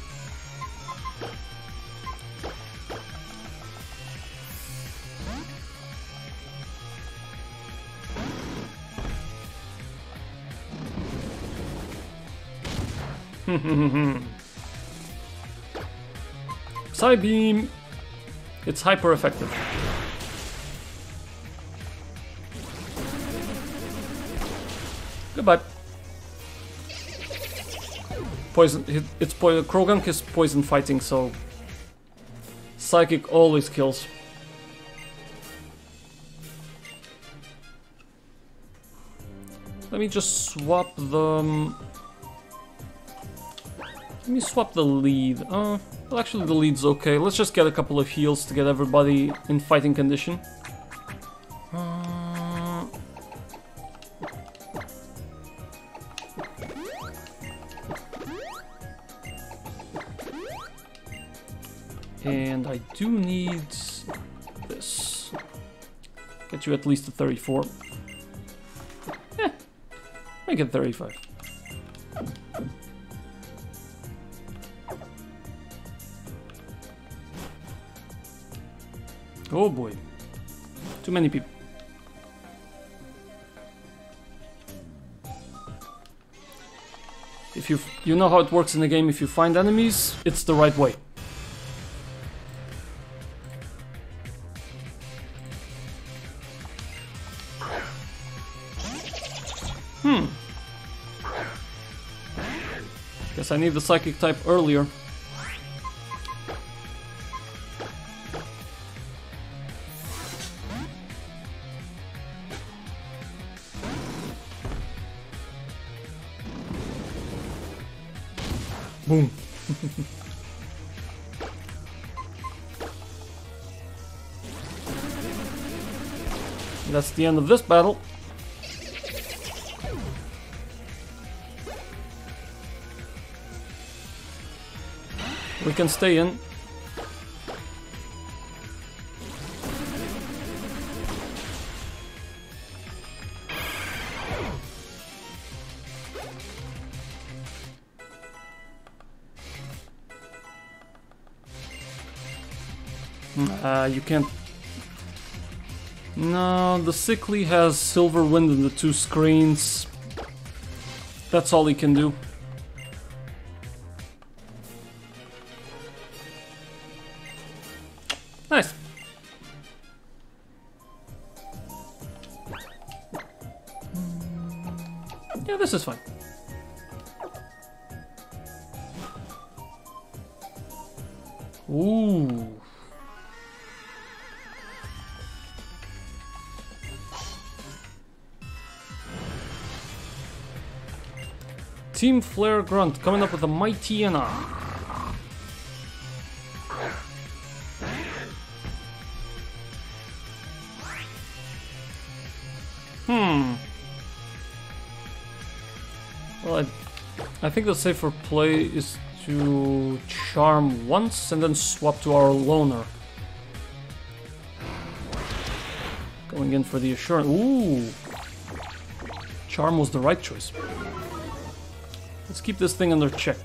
Psy Beam. It's hyper effective. Goodbye. Poison. It's poison. Krogunk is poison fighting, so Psychic always kills. Let me just swap the. Um, let me swap the lead. Uh, well, actually, the lead's okay. Let's just get a couple of heals to get everybody in fighting condition. Uh, and I do need this. Get you at least a thirty-four. Eh, make it thirty-five. Oh boy, too many people. If you you know how it works in the game, if you find enemies, it's the right way. Hmm. Guess I need the Psychic type earlier. Boom. That's the end of this battle. We can stay in. Uh, you can't... No, the Sickly has Silver Wind in the two screens. That's all he can do. Nice. Yeah, this is fine. Ooh. Team Flare Grunt coming up with a mighty and a... Hmm. Well, I, I think the safer play is to charm once and then swap to our loner. Going in for the assurance. Ooh. Charm was the right choice. Let's keep this thing under check.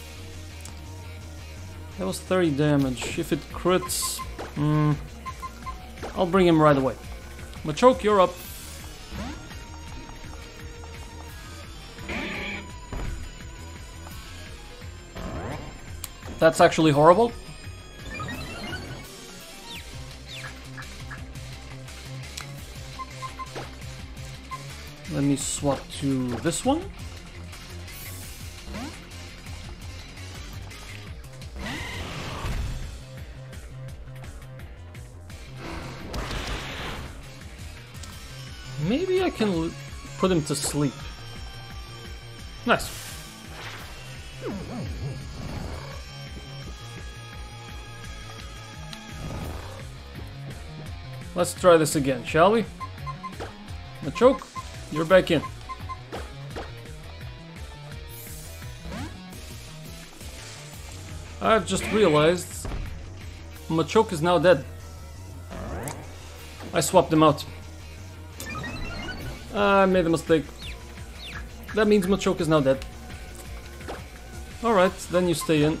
That was thirty damage. If it crits, mm, I'll bring him right away. Machoke, you're up. That's actually horrible. Let me swap to this one. Maybe I can l put him to sleep. Nice. Let's try this again, shall we? Machoke, you're back in. I've just realized Machoke is now dead. I swapped him out. I made a mistake. That means Machoke is now dead. Alright, then you stay in.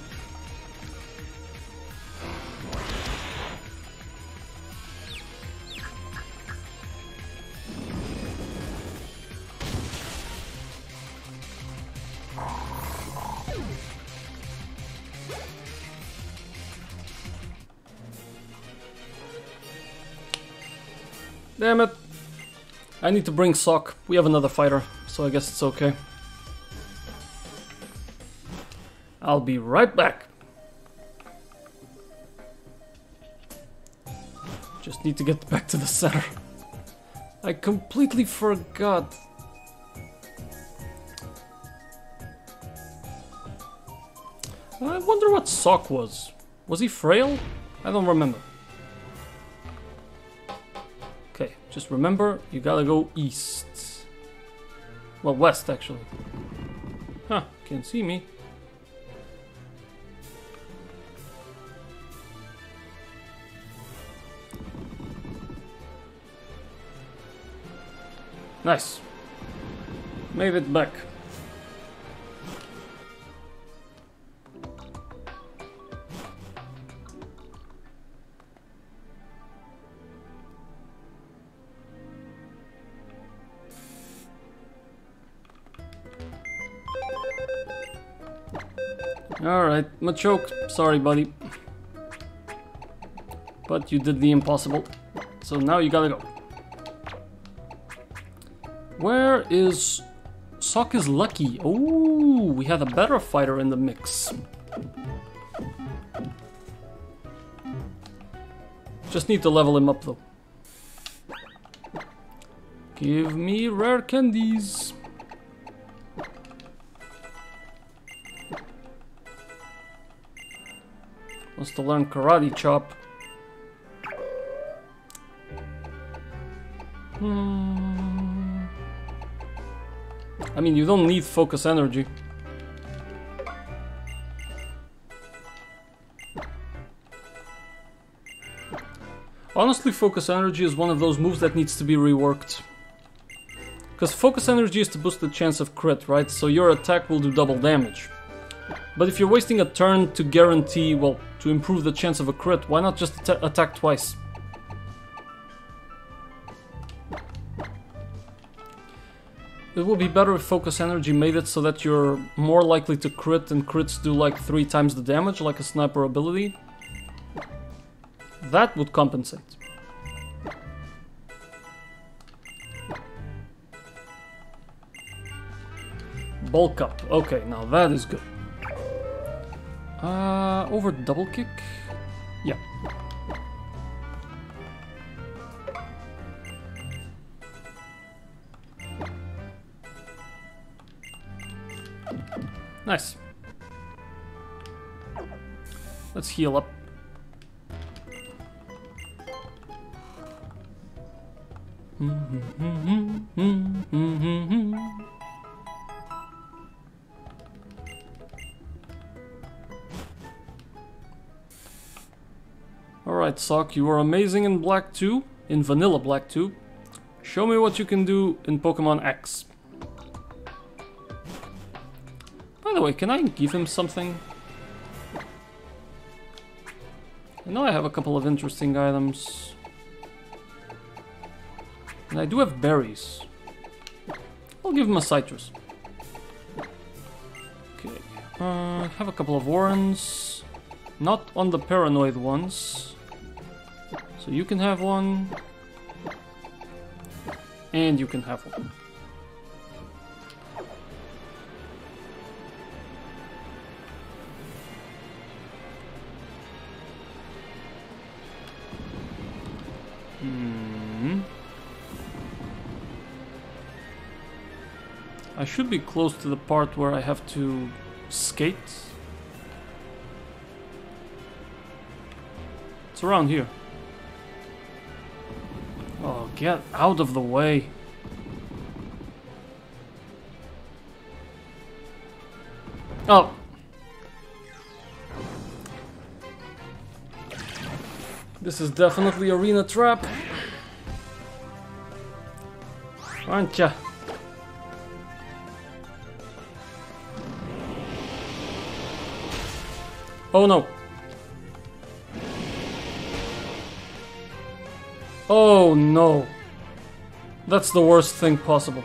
Damn it. I need to bring Sock. We have another fighter, so I guess it's okay. I'll be right back. Just need to get back to the center. I completely forgot. I wonder what Sock was. Was he frail? I don't remember. Okay, just remember, you gotta go east. Well, west, actually. Huh, can't see me. Nice. Made it back. Alright, Machoke, sorry buddy. But you did the impossible. So now you gotta go. Where is... Sock is lucky. Oh, we had a better fighter in the mix. Just need to level him up though. Give me rare candies. Wants to learn Karate Chop. Hmm. I mean, you don't need Focus Energy. Honestly, Focus Energy is one of those moves that needs to be reworked. Because Focus Energy is to boost the chance of crit, right? So your attack will do double damage. But if you're wasting a turn to guarantee, well, to improve the chance of a crit, why not just at attack twice? It would be better if Focus Energy made it so that you're more likely to crit and crits do like three times the damage, like a sniper ability. That would compensate. Bulk up. Okay, now that is good. Uh, over double kick? Yeah. Nice. Let's heal up. Alright, Sock, you are amazing in Black two, in Vanilla Black two. Show me what you can do in Pokemon X. By the way, can I give him something? I know I have a couple of interesting items. And I do have berries. I'll give him a citrus. Okay. Uh, I have a couple of Warrens. Not on the paranoid ones. So you can have one. And you can have one. Hmm. I should be close to the part where I have to skate. It's around here. Oh, get out of the way. Oh. This is definitely arena trap. Aren't ya? Oh no. Oh no. That's the worst thing possible.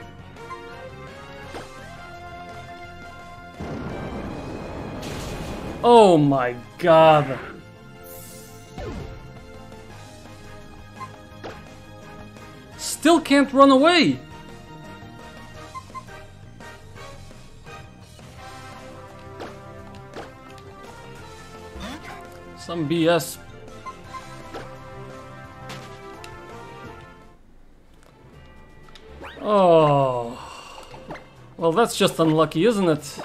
Oh my god. Still can't run away. Some B S. Oh. Well, that's just unlucky, isn't it?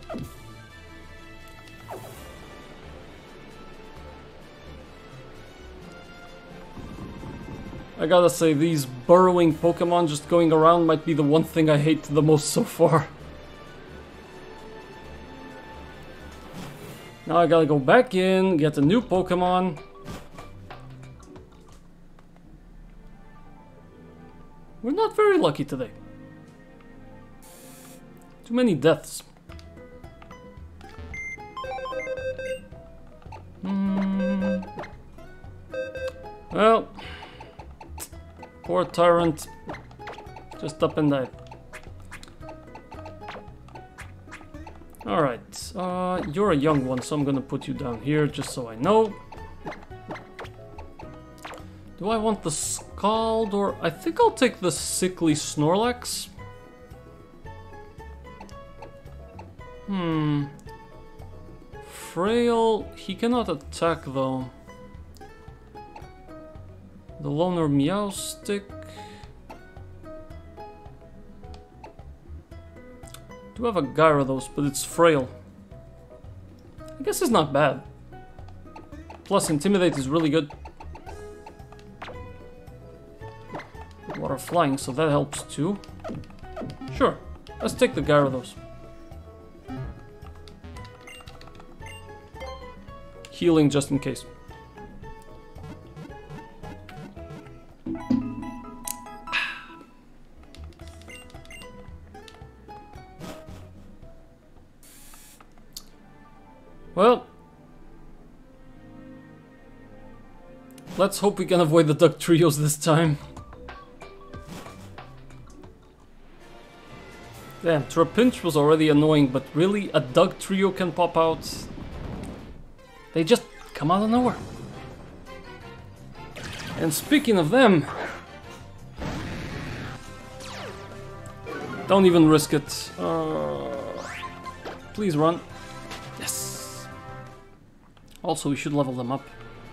I gotta say, these burrowing Pokemon just going around might be the one thing I hate the most so far. Now I gotta go back in, get a new Pokemon. We're not very lucky today. Too many deaths. Hmm. Well, poor Tyrant. Just up and died. Alright, uh, you're a young one, so I'm gonna put you down here just so I know. Do I want the Scald or... I think I'll take the Sickly Snorlax. Hmm. Frail... He cannot attack though. The Loner Meowstic. Do have a Gyarados, but it's Frail. I guess it's not bad. Plus, Intimidate is really good. Water flying, so that helps too. Sure, let's take the Gyarados. Healing just in case. Well, let's hope we can avoid the Duck Trios this time. Damn, Trapinch was already annoying, but really, a Duck Trio can pop out? They just come out of nowhere. And speaking of them, don't even risk it. Uh, please run. Yes. Also, we should level them up.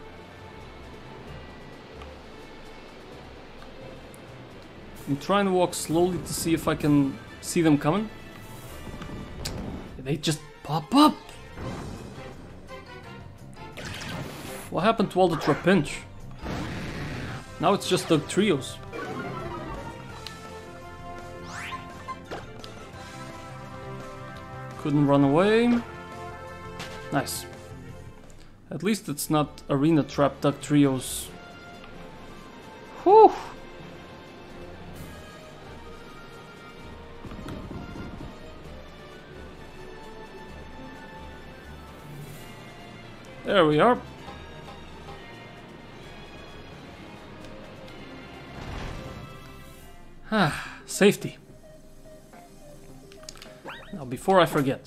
I'm trying to walk slowly to see if I can see them coming. They just pop up. What happened to all the Trapinch? Now it's just the trios. Couldn't run away. Nice. At least it's not arena trap duck trios. Whew! There we are. Ah, safety. Now, before I forget.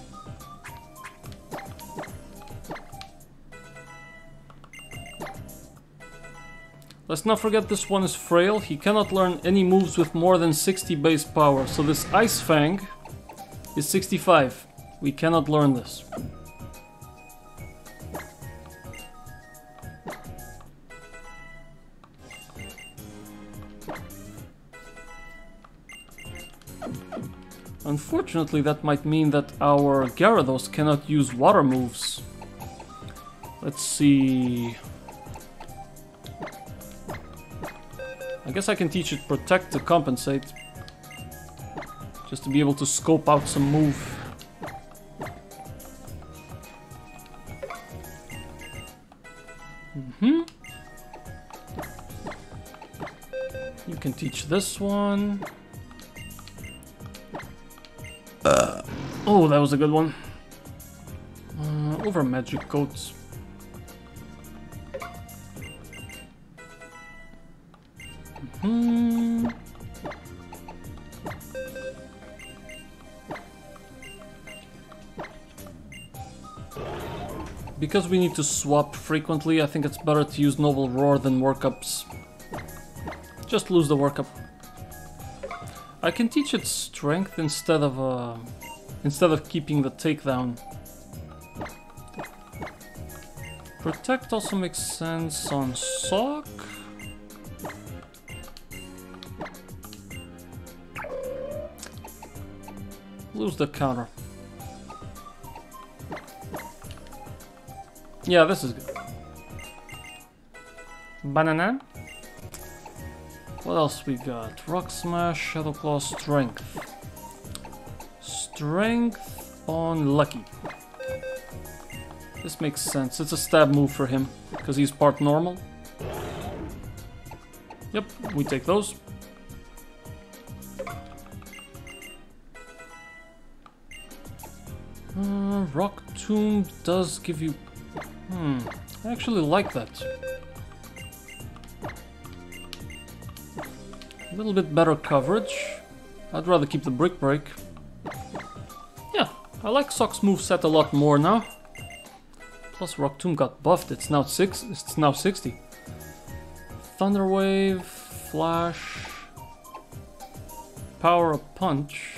Let's not forget this one is frail. He cannot learn any moves with more than sixty base power. So this Ice Fang is sixty-five. We cannot learn this. Unfortunately, that might mean that our Gyarados cannot use water moves. Let's see... I guess I can teach it Protect to compensate. Just to be able to scope out some move. Mm-hmm. You can teach this one. Uh. Oh, that was a good one. Uh, over magic coats. Hmm. Because we need to swap frequently, I think it's better to use Noble Roar than workups. Just lose the workup. I can teach it strength instead of uh, instead of keeping the takedown. Protect also makes sense on Sock. Lose the counter. Yeah, this is good. Banana. What else we got? Rock Smash, Shadow Claw, Strength. Strength on Lucky. This makes sense. It's a stab move for him, because he's part normal. Yep, we take those. Uh, Rock Tomb does give you... Hmm, I actually like that. A little bit better coverage. I'd rather keep the Brick Break. Yeah, I like Sock's moveset a lot more now. Plus Rock Tomb got buffed, it's now six it's now sixty. Thunder Wave, Flash, Power Up Punch.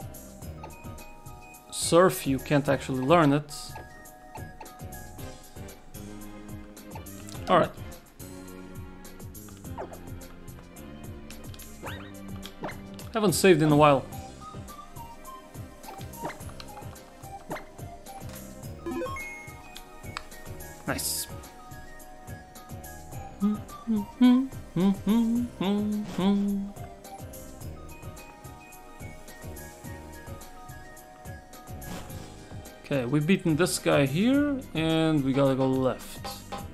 Surf, you can't actually learn it. Alright. Haven't saved in a while. Nice. Okay, we've beaten this guy here, and we gotta go left.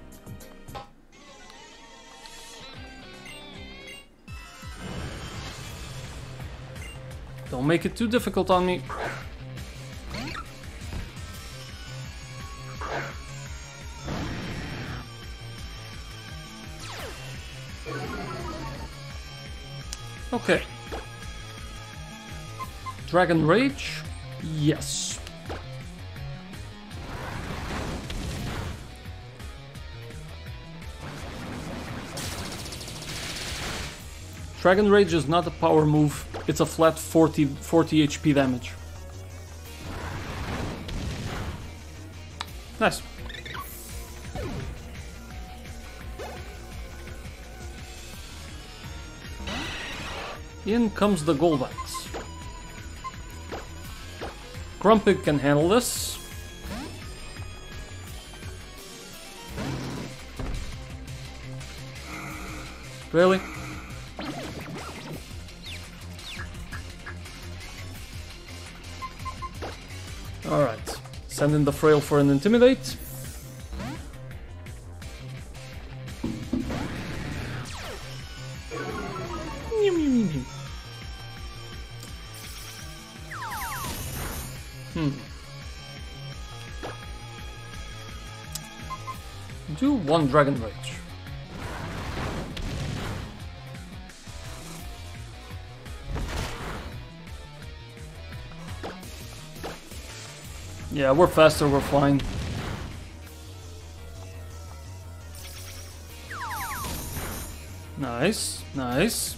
Don't make it too difficult on me. Okay. Dragon Rage? Yes. Dragon Rage is not a power move, it's a flat forty, forty H P damage. Nice. In comes the Golbats. Grumpig can handle this. Really? Alright. Send in the Frail for an Intimidate. Hmm. Do one Dragon Rage. Yeah, we're faster, we're fine. Nice, nice.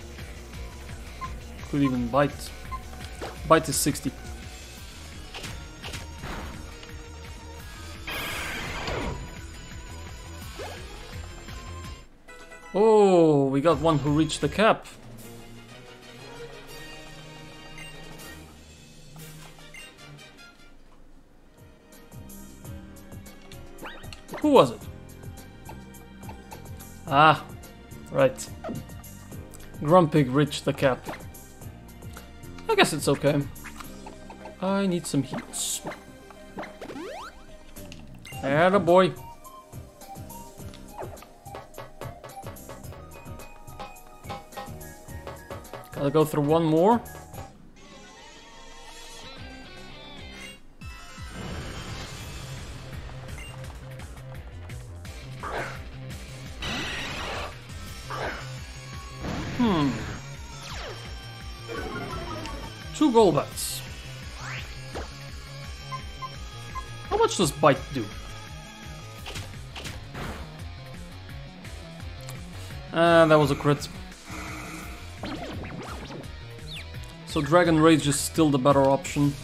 Could even bite. Bite is sixty. Oh, we got one who reached the cap. Who was it? Ah, right. Grumpig reached the cap. I guess it's okay. I need some heals. Attaboy. Gotta go through one more. Hmm. Two Golbats. How much does bite do? Ah, uh, that was a crit. So Dragon Rage is still the better option.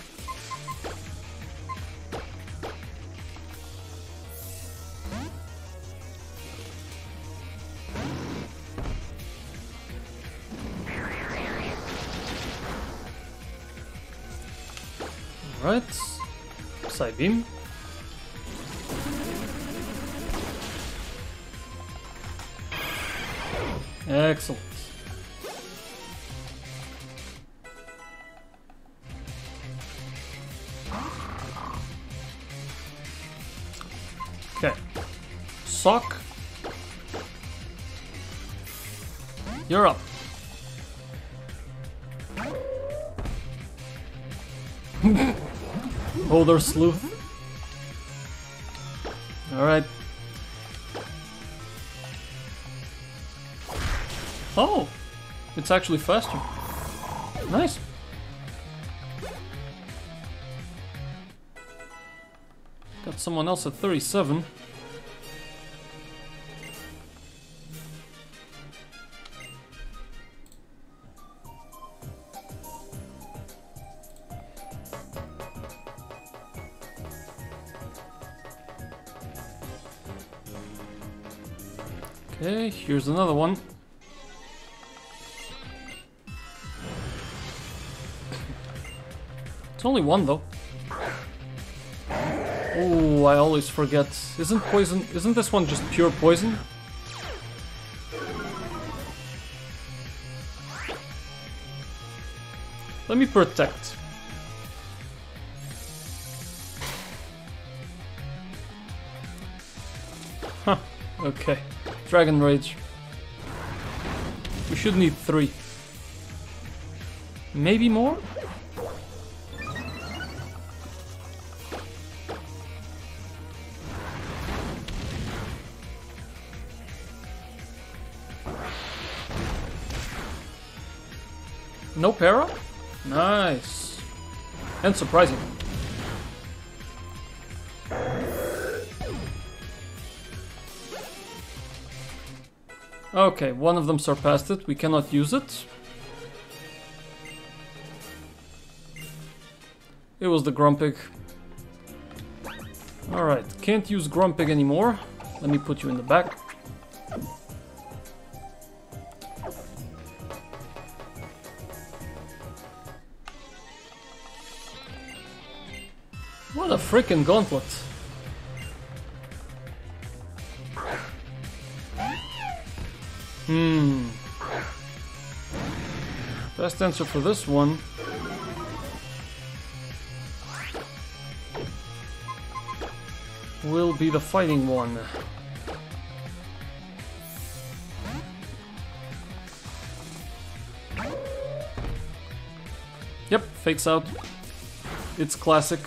Alright. Side beam. Excellent. Okay. Sock. You're up. Older sleuth. Alright. Oh! It's actually faster. Nice. Got someone else at thirty-seven. Okay, here's another one. It's only one though. Oh, I always forget. Isn't poison... Isn't this one just pure poison? Let me protect. Huh, okay. Dragon Rage. We should need three. Maybe more? No para? Nice. And surprising. Okay, one of them surpassed it. We cannot use it. It was the Grumpig. Alright, can't use Grumpig anymore. Let me put you in the back. What a freaking gauntlet. Hmm. Best answer for this one. Will be the fighting one. Yep, fakes out. It's classic.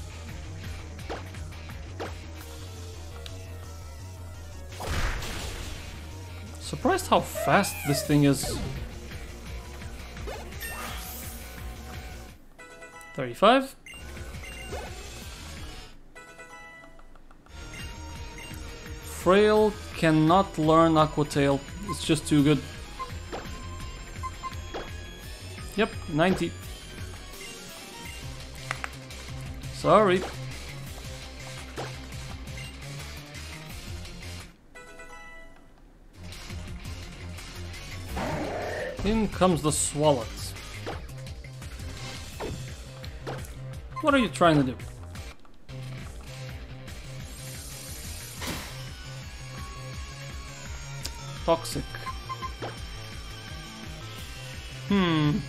Surprised how fast this thing is. thirty-five. Frail cannot learn Aqua Tail. It's just too good. Yep, ninety. Sorry. In comes the Swallows. What are you trying to do? Toxic. Hmm.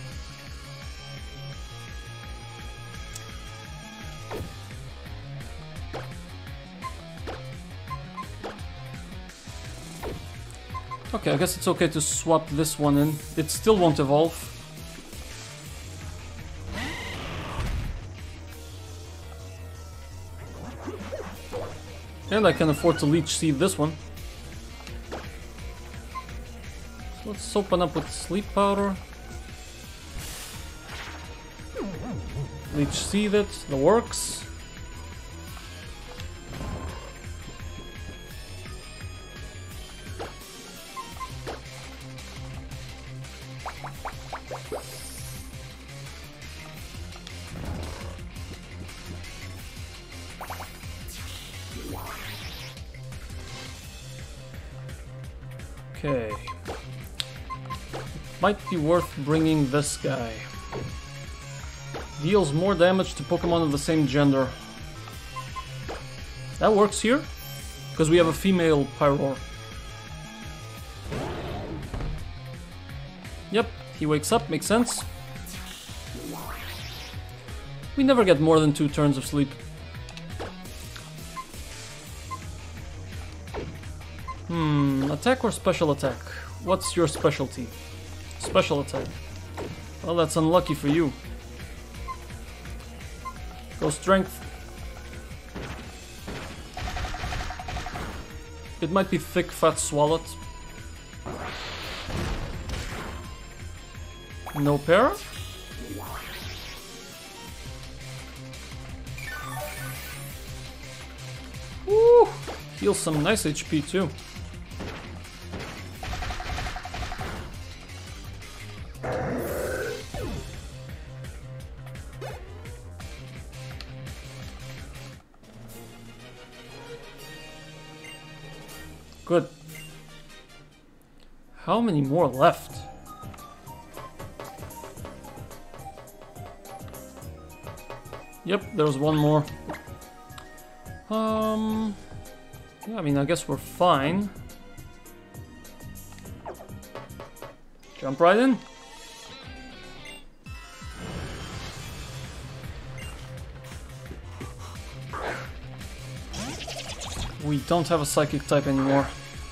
Okay, I guess it's okay to swap this one in. It still won't evolve. And I can afford to leech seed this one. So let's open up with sleep powder. Leech seed it, the works. Okay. Might be worth bringing this guy. Deals more damage to Pokemon of the same gender. That works here, because we have a female Pyroar. Yep, he wakes up, makes sense. We never get more than two turns of sleep. Hmm, attack or special attack? What's your specialty? Special attack. Well, that's unlucky for you. Go strength. It might be thick, fat swallowed. No para? Woo! Heals some nice H P too. Good. How many more left? Yep, there's one more. Um, yeah, I mean, I guess we're fine. Jump right in. We don't have a psychic type anymore.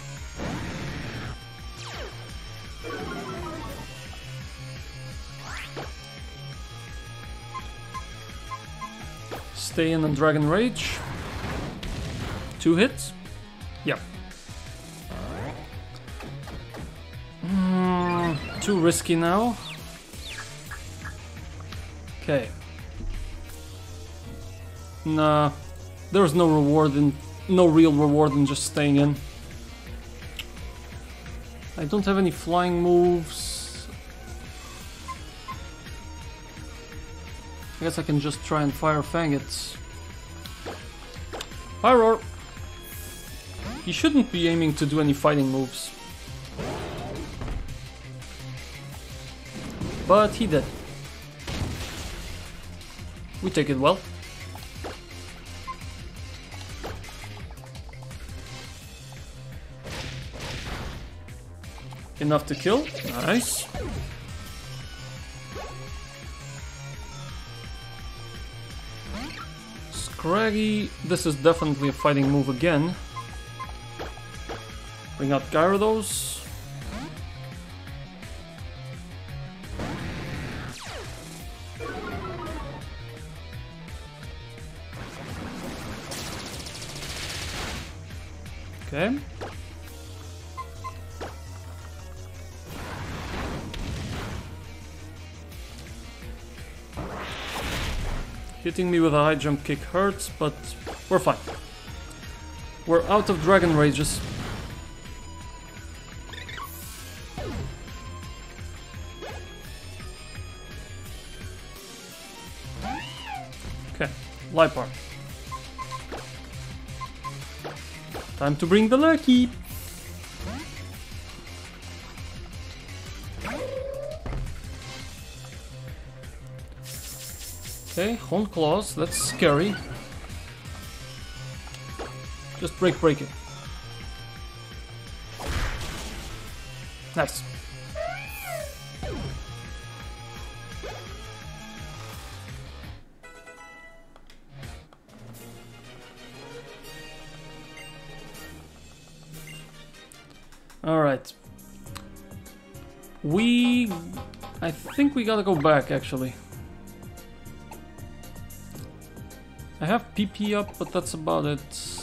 Stay in and Dragon Rage. Two hits? Yeah. Mm, too risky now. Okay. Nah, there's no reward in, no real reward in just staying in. I don't have any flying moves. I guess I can just try and Fire Fang it. Fire! He shouldn't be aiming to do any fighting moves. But he did. We take it well. Enough to kill. Nice. Scraggy. This is definitely a fighting move again. Bring out Gyarados. Okay. Hitting me with a high jump kick hurts, but we're fine. We're out of Dragon Rages. Okay, Liepard. Time to bring the Lucky. Okay, Horned Claws, that's scary. Just break, break it. Nice. Alright. We... I think we gotta go back, actually. I have P P up, but that's about it.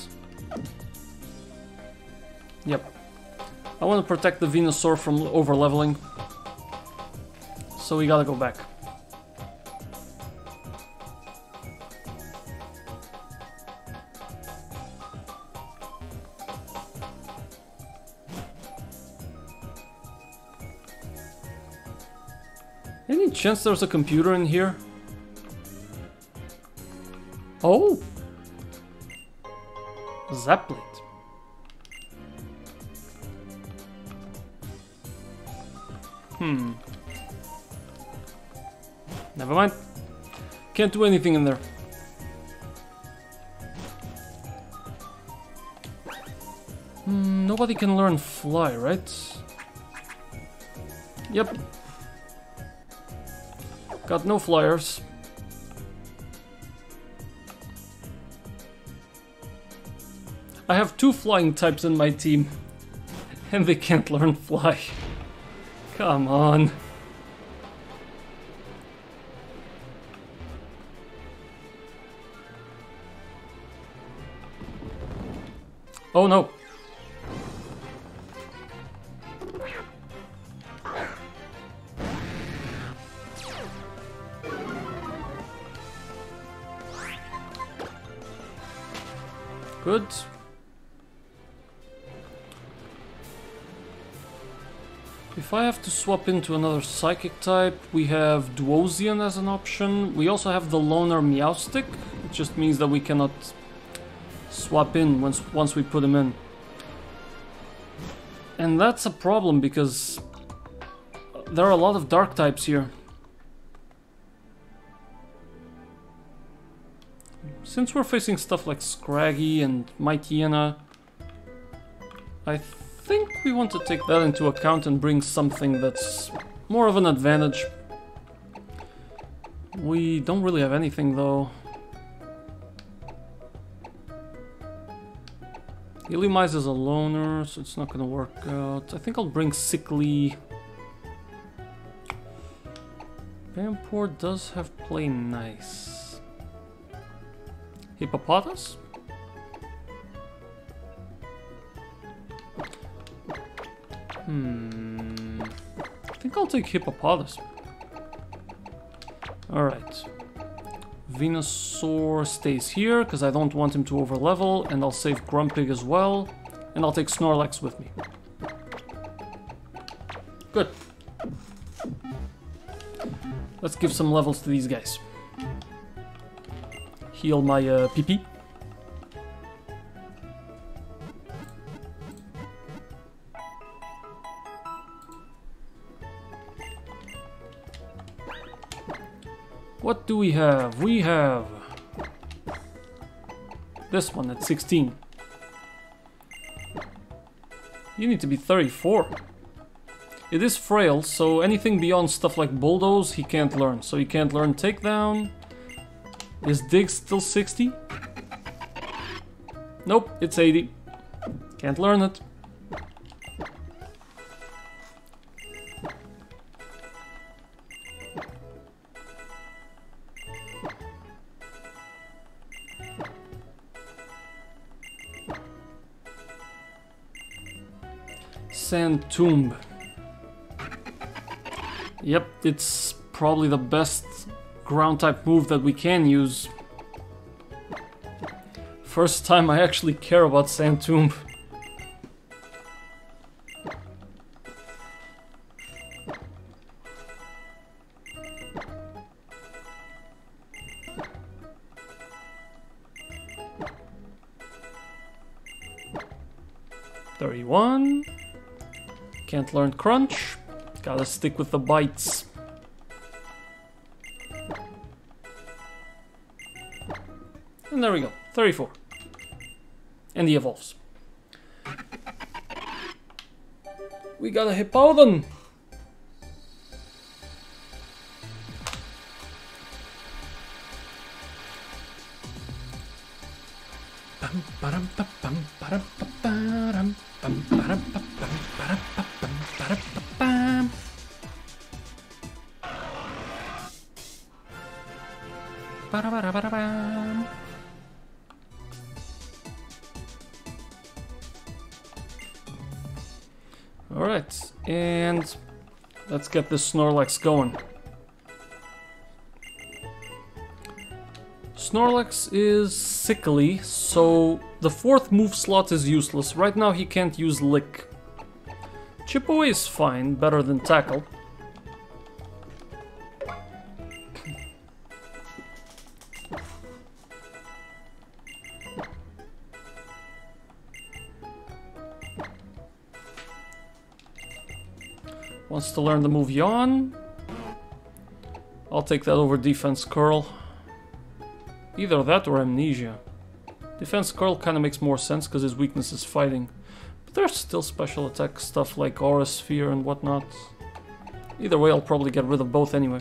Yep. I want to protect the Venusaur from over-leveling. So we gotta go back. Any chance there's a computer in here? Oh! Zaplet. Hmm. Never mind. Can't do anything in there. Hmm, nobody can learn fly, right? Yep. Got no flyers. I have two flying types in my team, and they can't learn fly. Come on. Oh no. Good. If I have to swap into another Psychic type, we have Duosian as an option. We also have the Loner Meowstic. It just means that we cannot swap in once, once we put him in. And that's a problem because there are a lot of Dark types here. Since we're facing stuff like Scraggy and Mightyena, I think we want to take that into account and bring something that's more of an advantage. We don't really have anything though. Illumise is a loner, so it's not gonna work out. I think I'll bring Sickly. Vampore does have play nice. Hippopotas? Hmm. I think I'll take Hippopotas. Alright. Venusaur stays here, because I don't want him to overlevel, and I'll save Grumpig as well. And I'll take Snorlax with me. Good. Let's give some levels to these guys. Heal my uh, P P. What do we have? We have this one at sixteen. You need to be thirty-four. It is frail, so anything beyond stuff like Bulldoze, he can't learn. So he can't learn Takedown. Is Dig still sixty? Nope, it's eighty. Can't learn it. Sand Tomb. Yep, it's probably the best ground type move that we can use. First time I actually care about Sand Tomb. thirty-one. Can't learn Crunch. Gotta stick with the bites. And there we go. thirty-four. And he evolves. We got a Hippowdon! Alright, and let's get this Snorlax going. Snorlax is sickly, so the fourth move slot is useless. Right now he can't use Lick. Chip Away is fine, better than Tackle. Wants to learn the move Yawn. I'll take that over Defense Curl. Either that or Amnesia. Defense Curl kind of makes more sense because his weakness is fighting. But there's still special attack stuff like Aura Sphere and whatnot. Either way, I'll probably get rid of both anyway.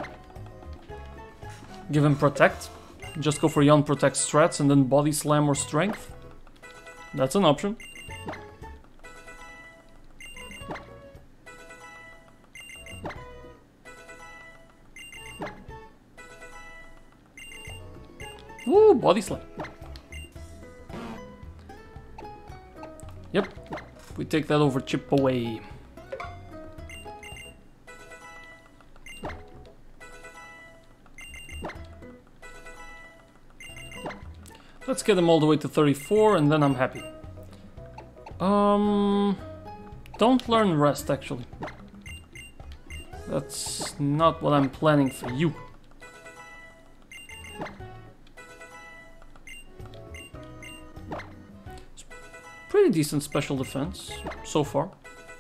Give him Protect. Just go for Yawn Protect strats and then Body Slam or Strength. That's an option. Ooh, Body Slam. Yep, we take that over Chip Away. Let's get him all the way to thirty-four and then I'm happy. Um, don't learn Rest actually. That's not what I'm planning for you. Pretty decent special defense so far.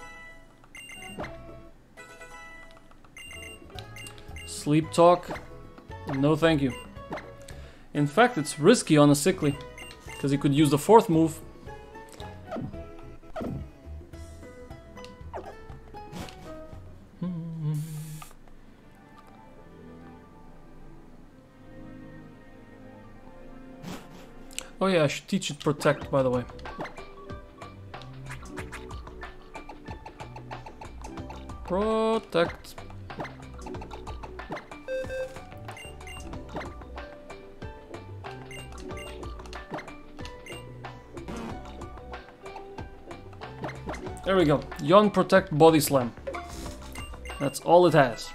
Sleep Talk, no thank you. In fact, it's risky on a sickly, because he could use the fourth move. Oh yeah, I should teach it Protect, by the way. Protect. There we go. Yawn, protect, body slam. That's all it has.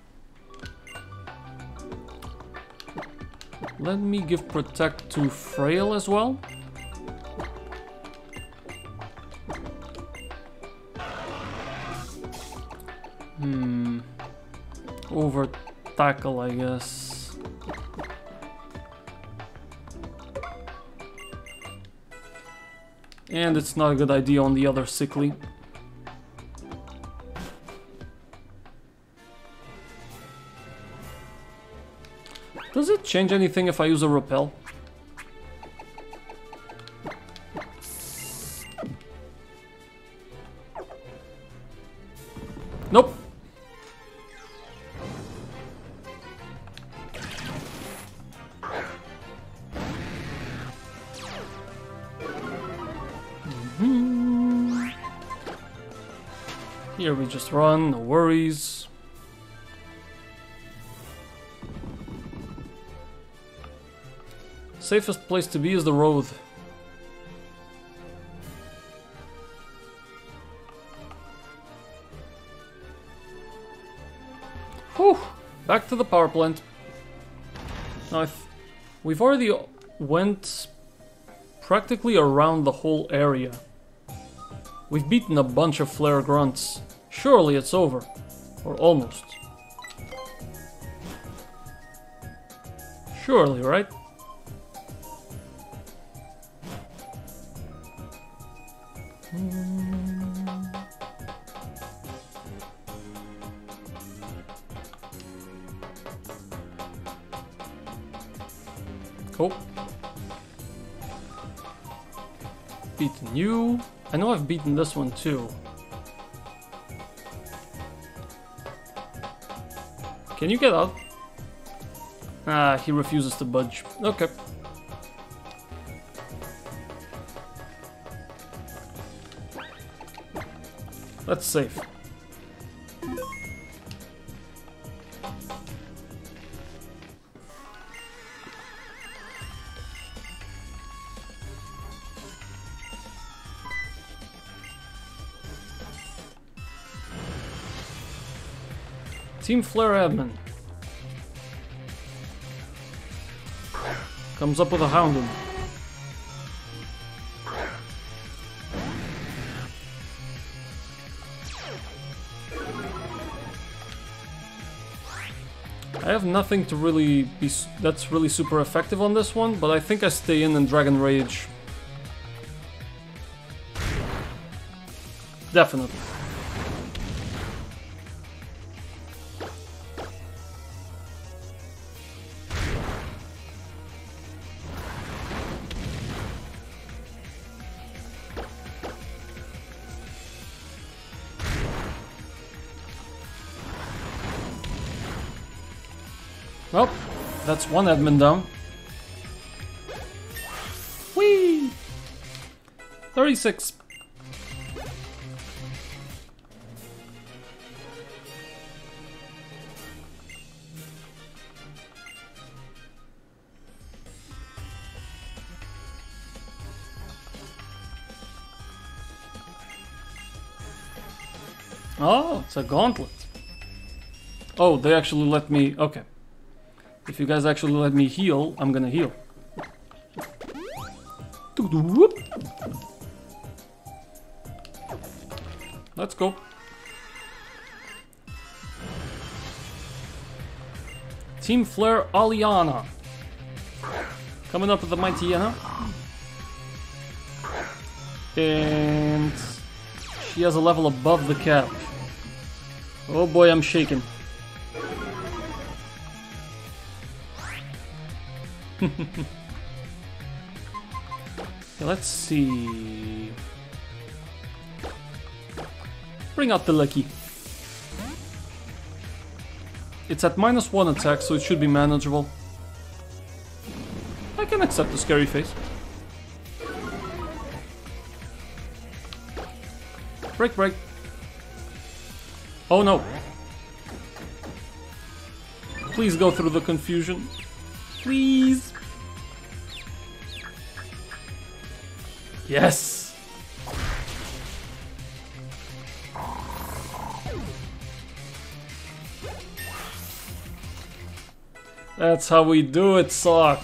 Let me give protect to frail as well. Hmm. Over tackle, I guess. And it's not a good idea on the other sickly. Does it change anything if I use a repel? Nope. Mm-hmm. Here we just run, no worries. Safest place to be is the road. Whew! Back to the power plant. Now, if we've already went practically around the whole area. We've beaten a bunch of flare grunts. Surely it's over. Or almost. Surely, right? Cool. Beaten you. I know I've beaten this one too. Can you get out? Ah, he refuses to budge. Okay. That's safe. Team Flare admin comes up with a Houndoom. I have nothing to really be s that's really super effective on this one, but I think I stay in and Dragon Rage. Definitely. Well, that's one admin down. Whee! thirty-six. Oh, it's a gauntlet. Oh, they actually let me... Okay. If you guys actually let me heal, I'm gonna heal. Let's go. Team Flare Aliana. Coming up with the mighty Anna. And she has a level above the cap. Oh boy, I'm shaking. Okay, let's see. Bring out the Lucky. It's at minus one attack, so it should be manageable. I can accept the scary face. Break, break. Oh no. Please go through the confusion. Please. Yes. That's how we do it, Sock.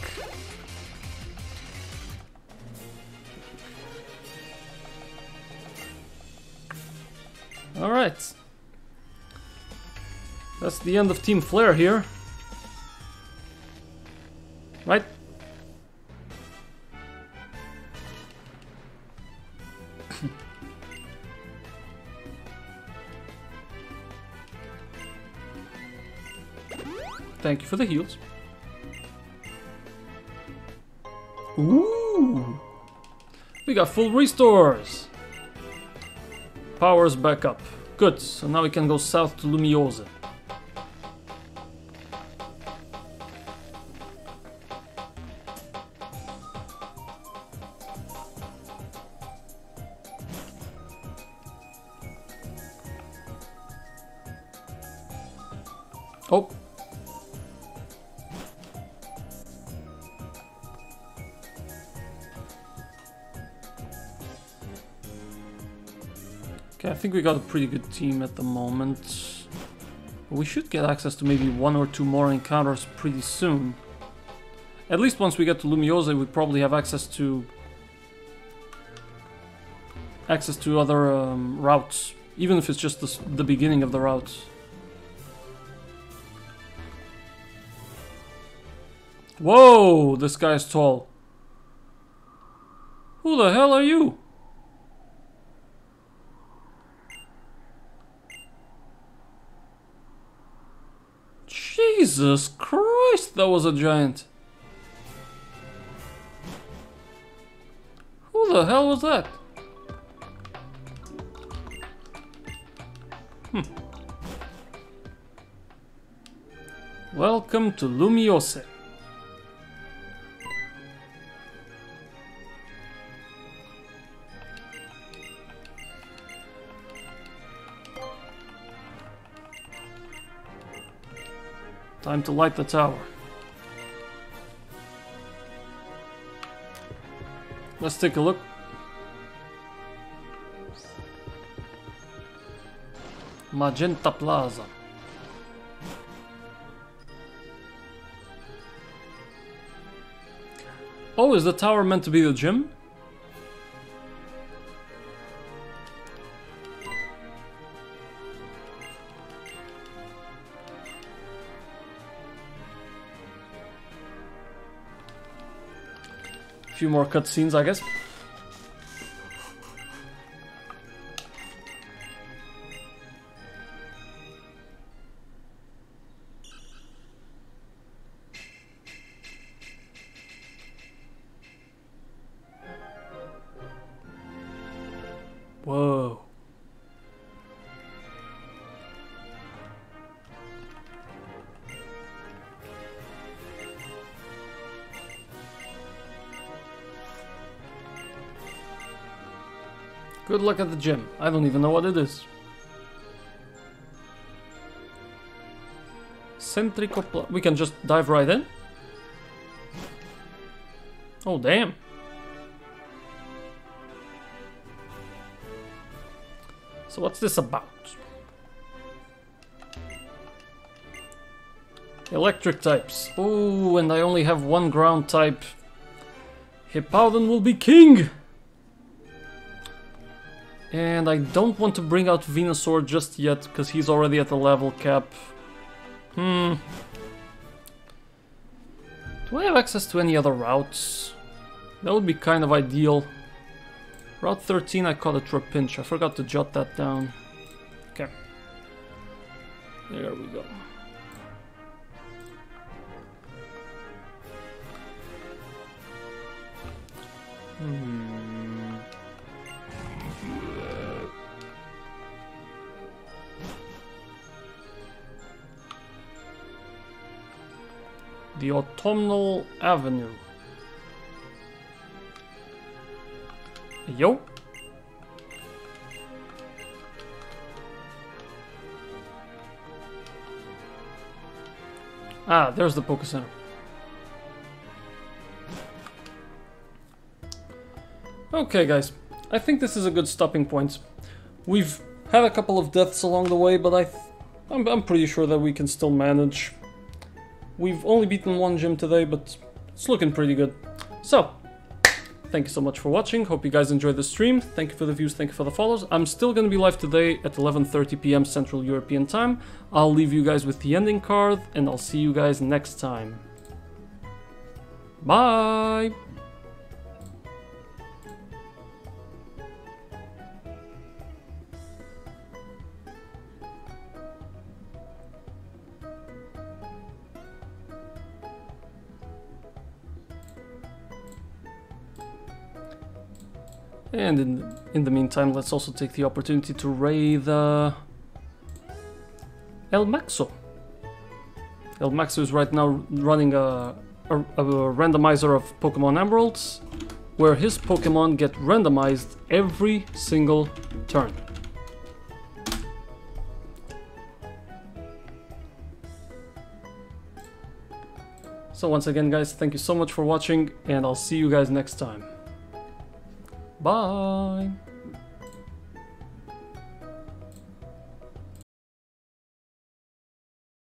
Alright. That's the end of Team Flare here. Right? Thank you for the heals. Ooh! We got full restores! Power's back up. Good, so now we can go south to Lumiosa. Oh! Okay, I think we got a pretty good team at the moment. We should get access to maybe one or two more encounters pretty soon. At least once we get to Lumiosa, we probably have access to access to other um, routes, even if it's just the, the beginning of the routes. Whoa, this guy is tall. Who the hell are you? Jesus Christ, that was a giant. Who the hell was that? Hmm. Welcome to Lumiosa. Time to light the tower. Let's take a look. Magenta Plaza. Oh, is the tower meant to be the gym? A few more cutscenes, I guess. Whoa. Good luck at the gym. I don't even know what it is. Centrico. We can just dive right in. Oh, damn. So what's this about? Electric types. Oh, and I only have one ground type. Hippowdon will be king! And I don't want to bring out Venusaur just yet, because he's already at the level cap. Hmm. Do I have access to any other routes? That would be kind of ideal. Route thirteen, I caught a Trapinch. I forgot to jot that down. Okay. There we go. Hmm. The Autumnal Avenue. Yo. Ah, there's the Poké Center. Okay, guys. I think this is a good stopping point. We've had a couple of deaths along the way, but I th I'm, I'm pretty sure that we can still manage. We've only beaten one gym today, but it's looking pretty good. So, thank you so much for watching. Hope you guys enjoyed the stream. Thank you for the views, thank you for the follows. I'm still going to be live today at eleven thirty p m Central European Time. I'll leave you guys with the ending card, and I'll see you guys next time. Bye! And in, in the meantime, let's also take the opportunity to raid uh, El Maxo. El Maxo is right now running a, a, a randomizer of Pokemon Emeralds, where his Pokemon get randomized every single turn. So once again, guys, thank you so much for watching, and I'll see you guys next time. Bye!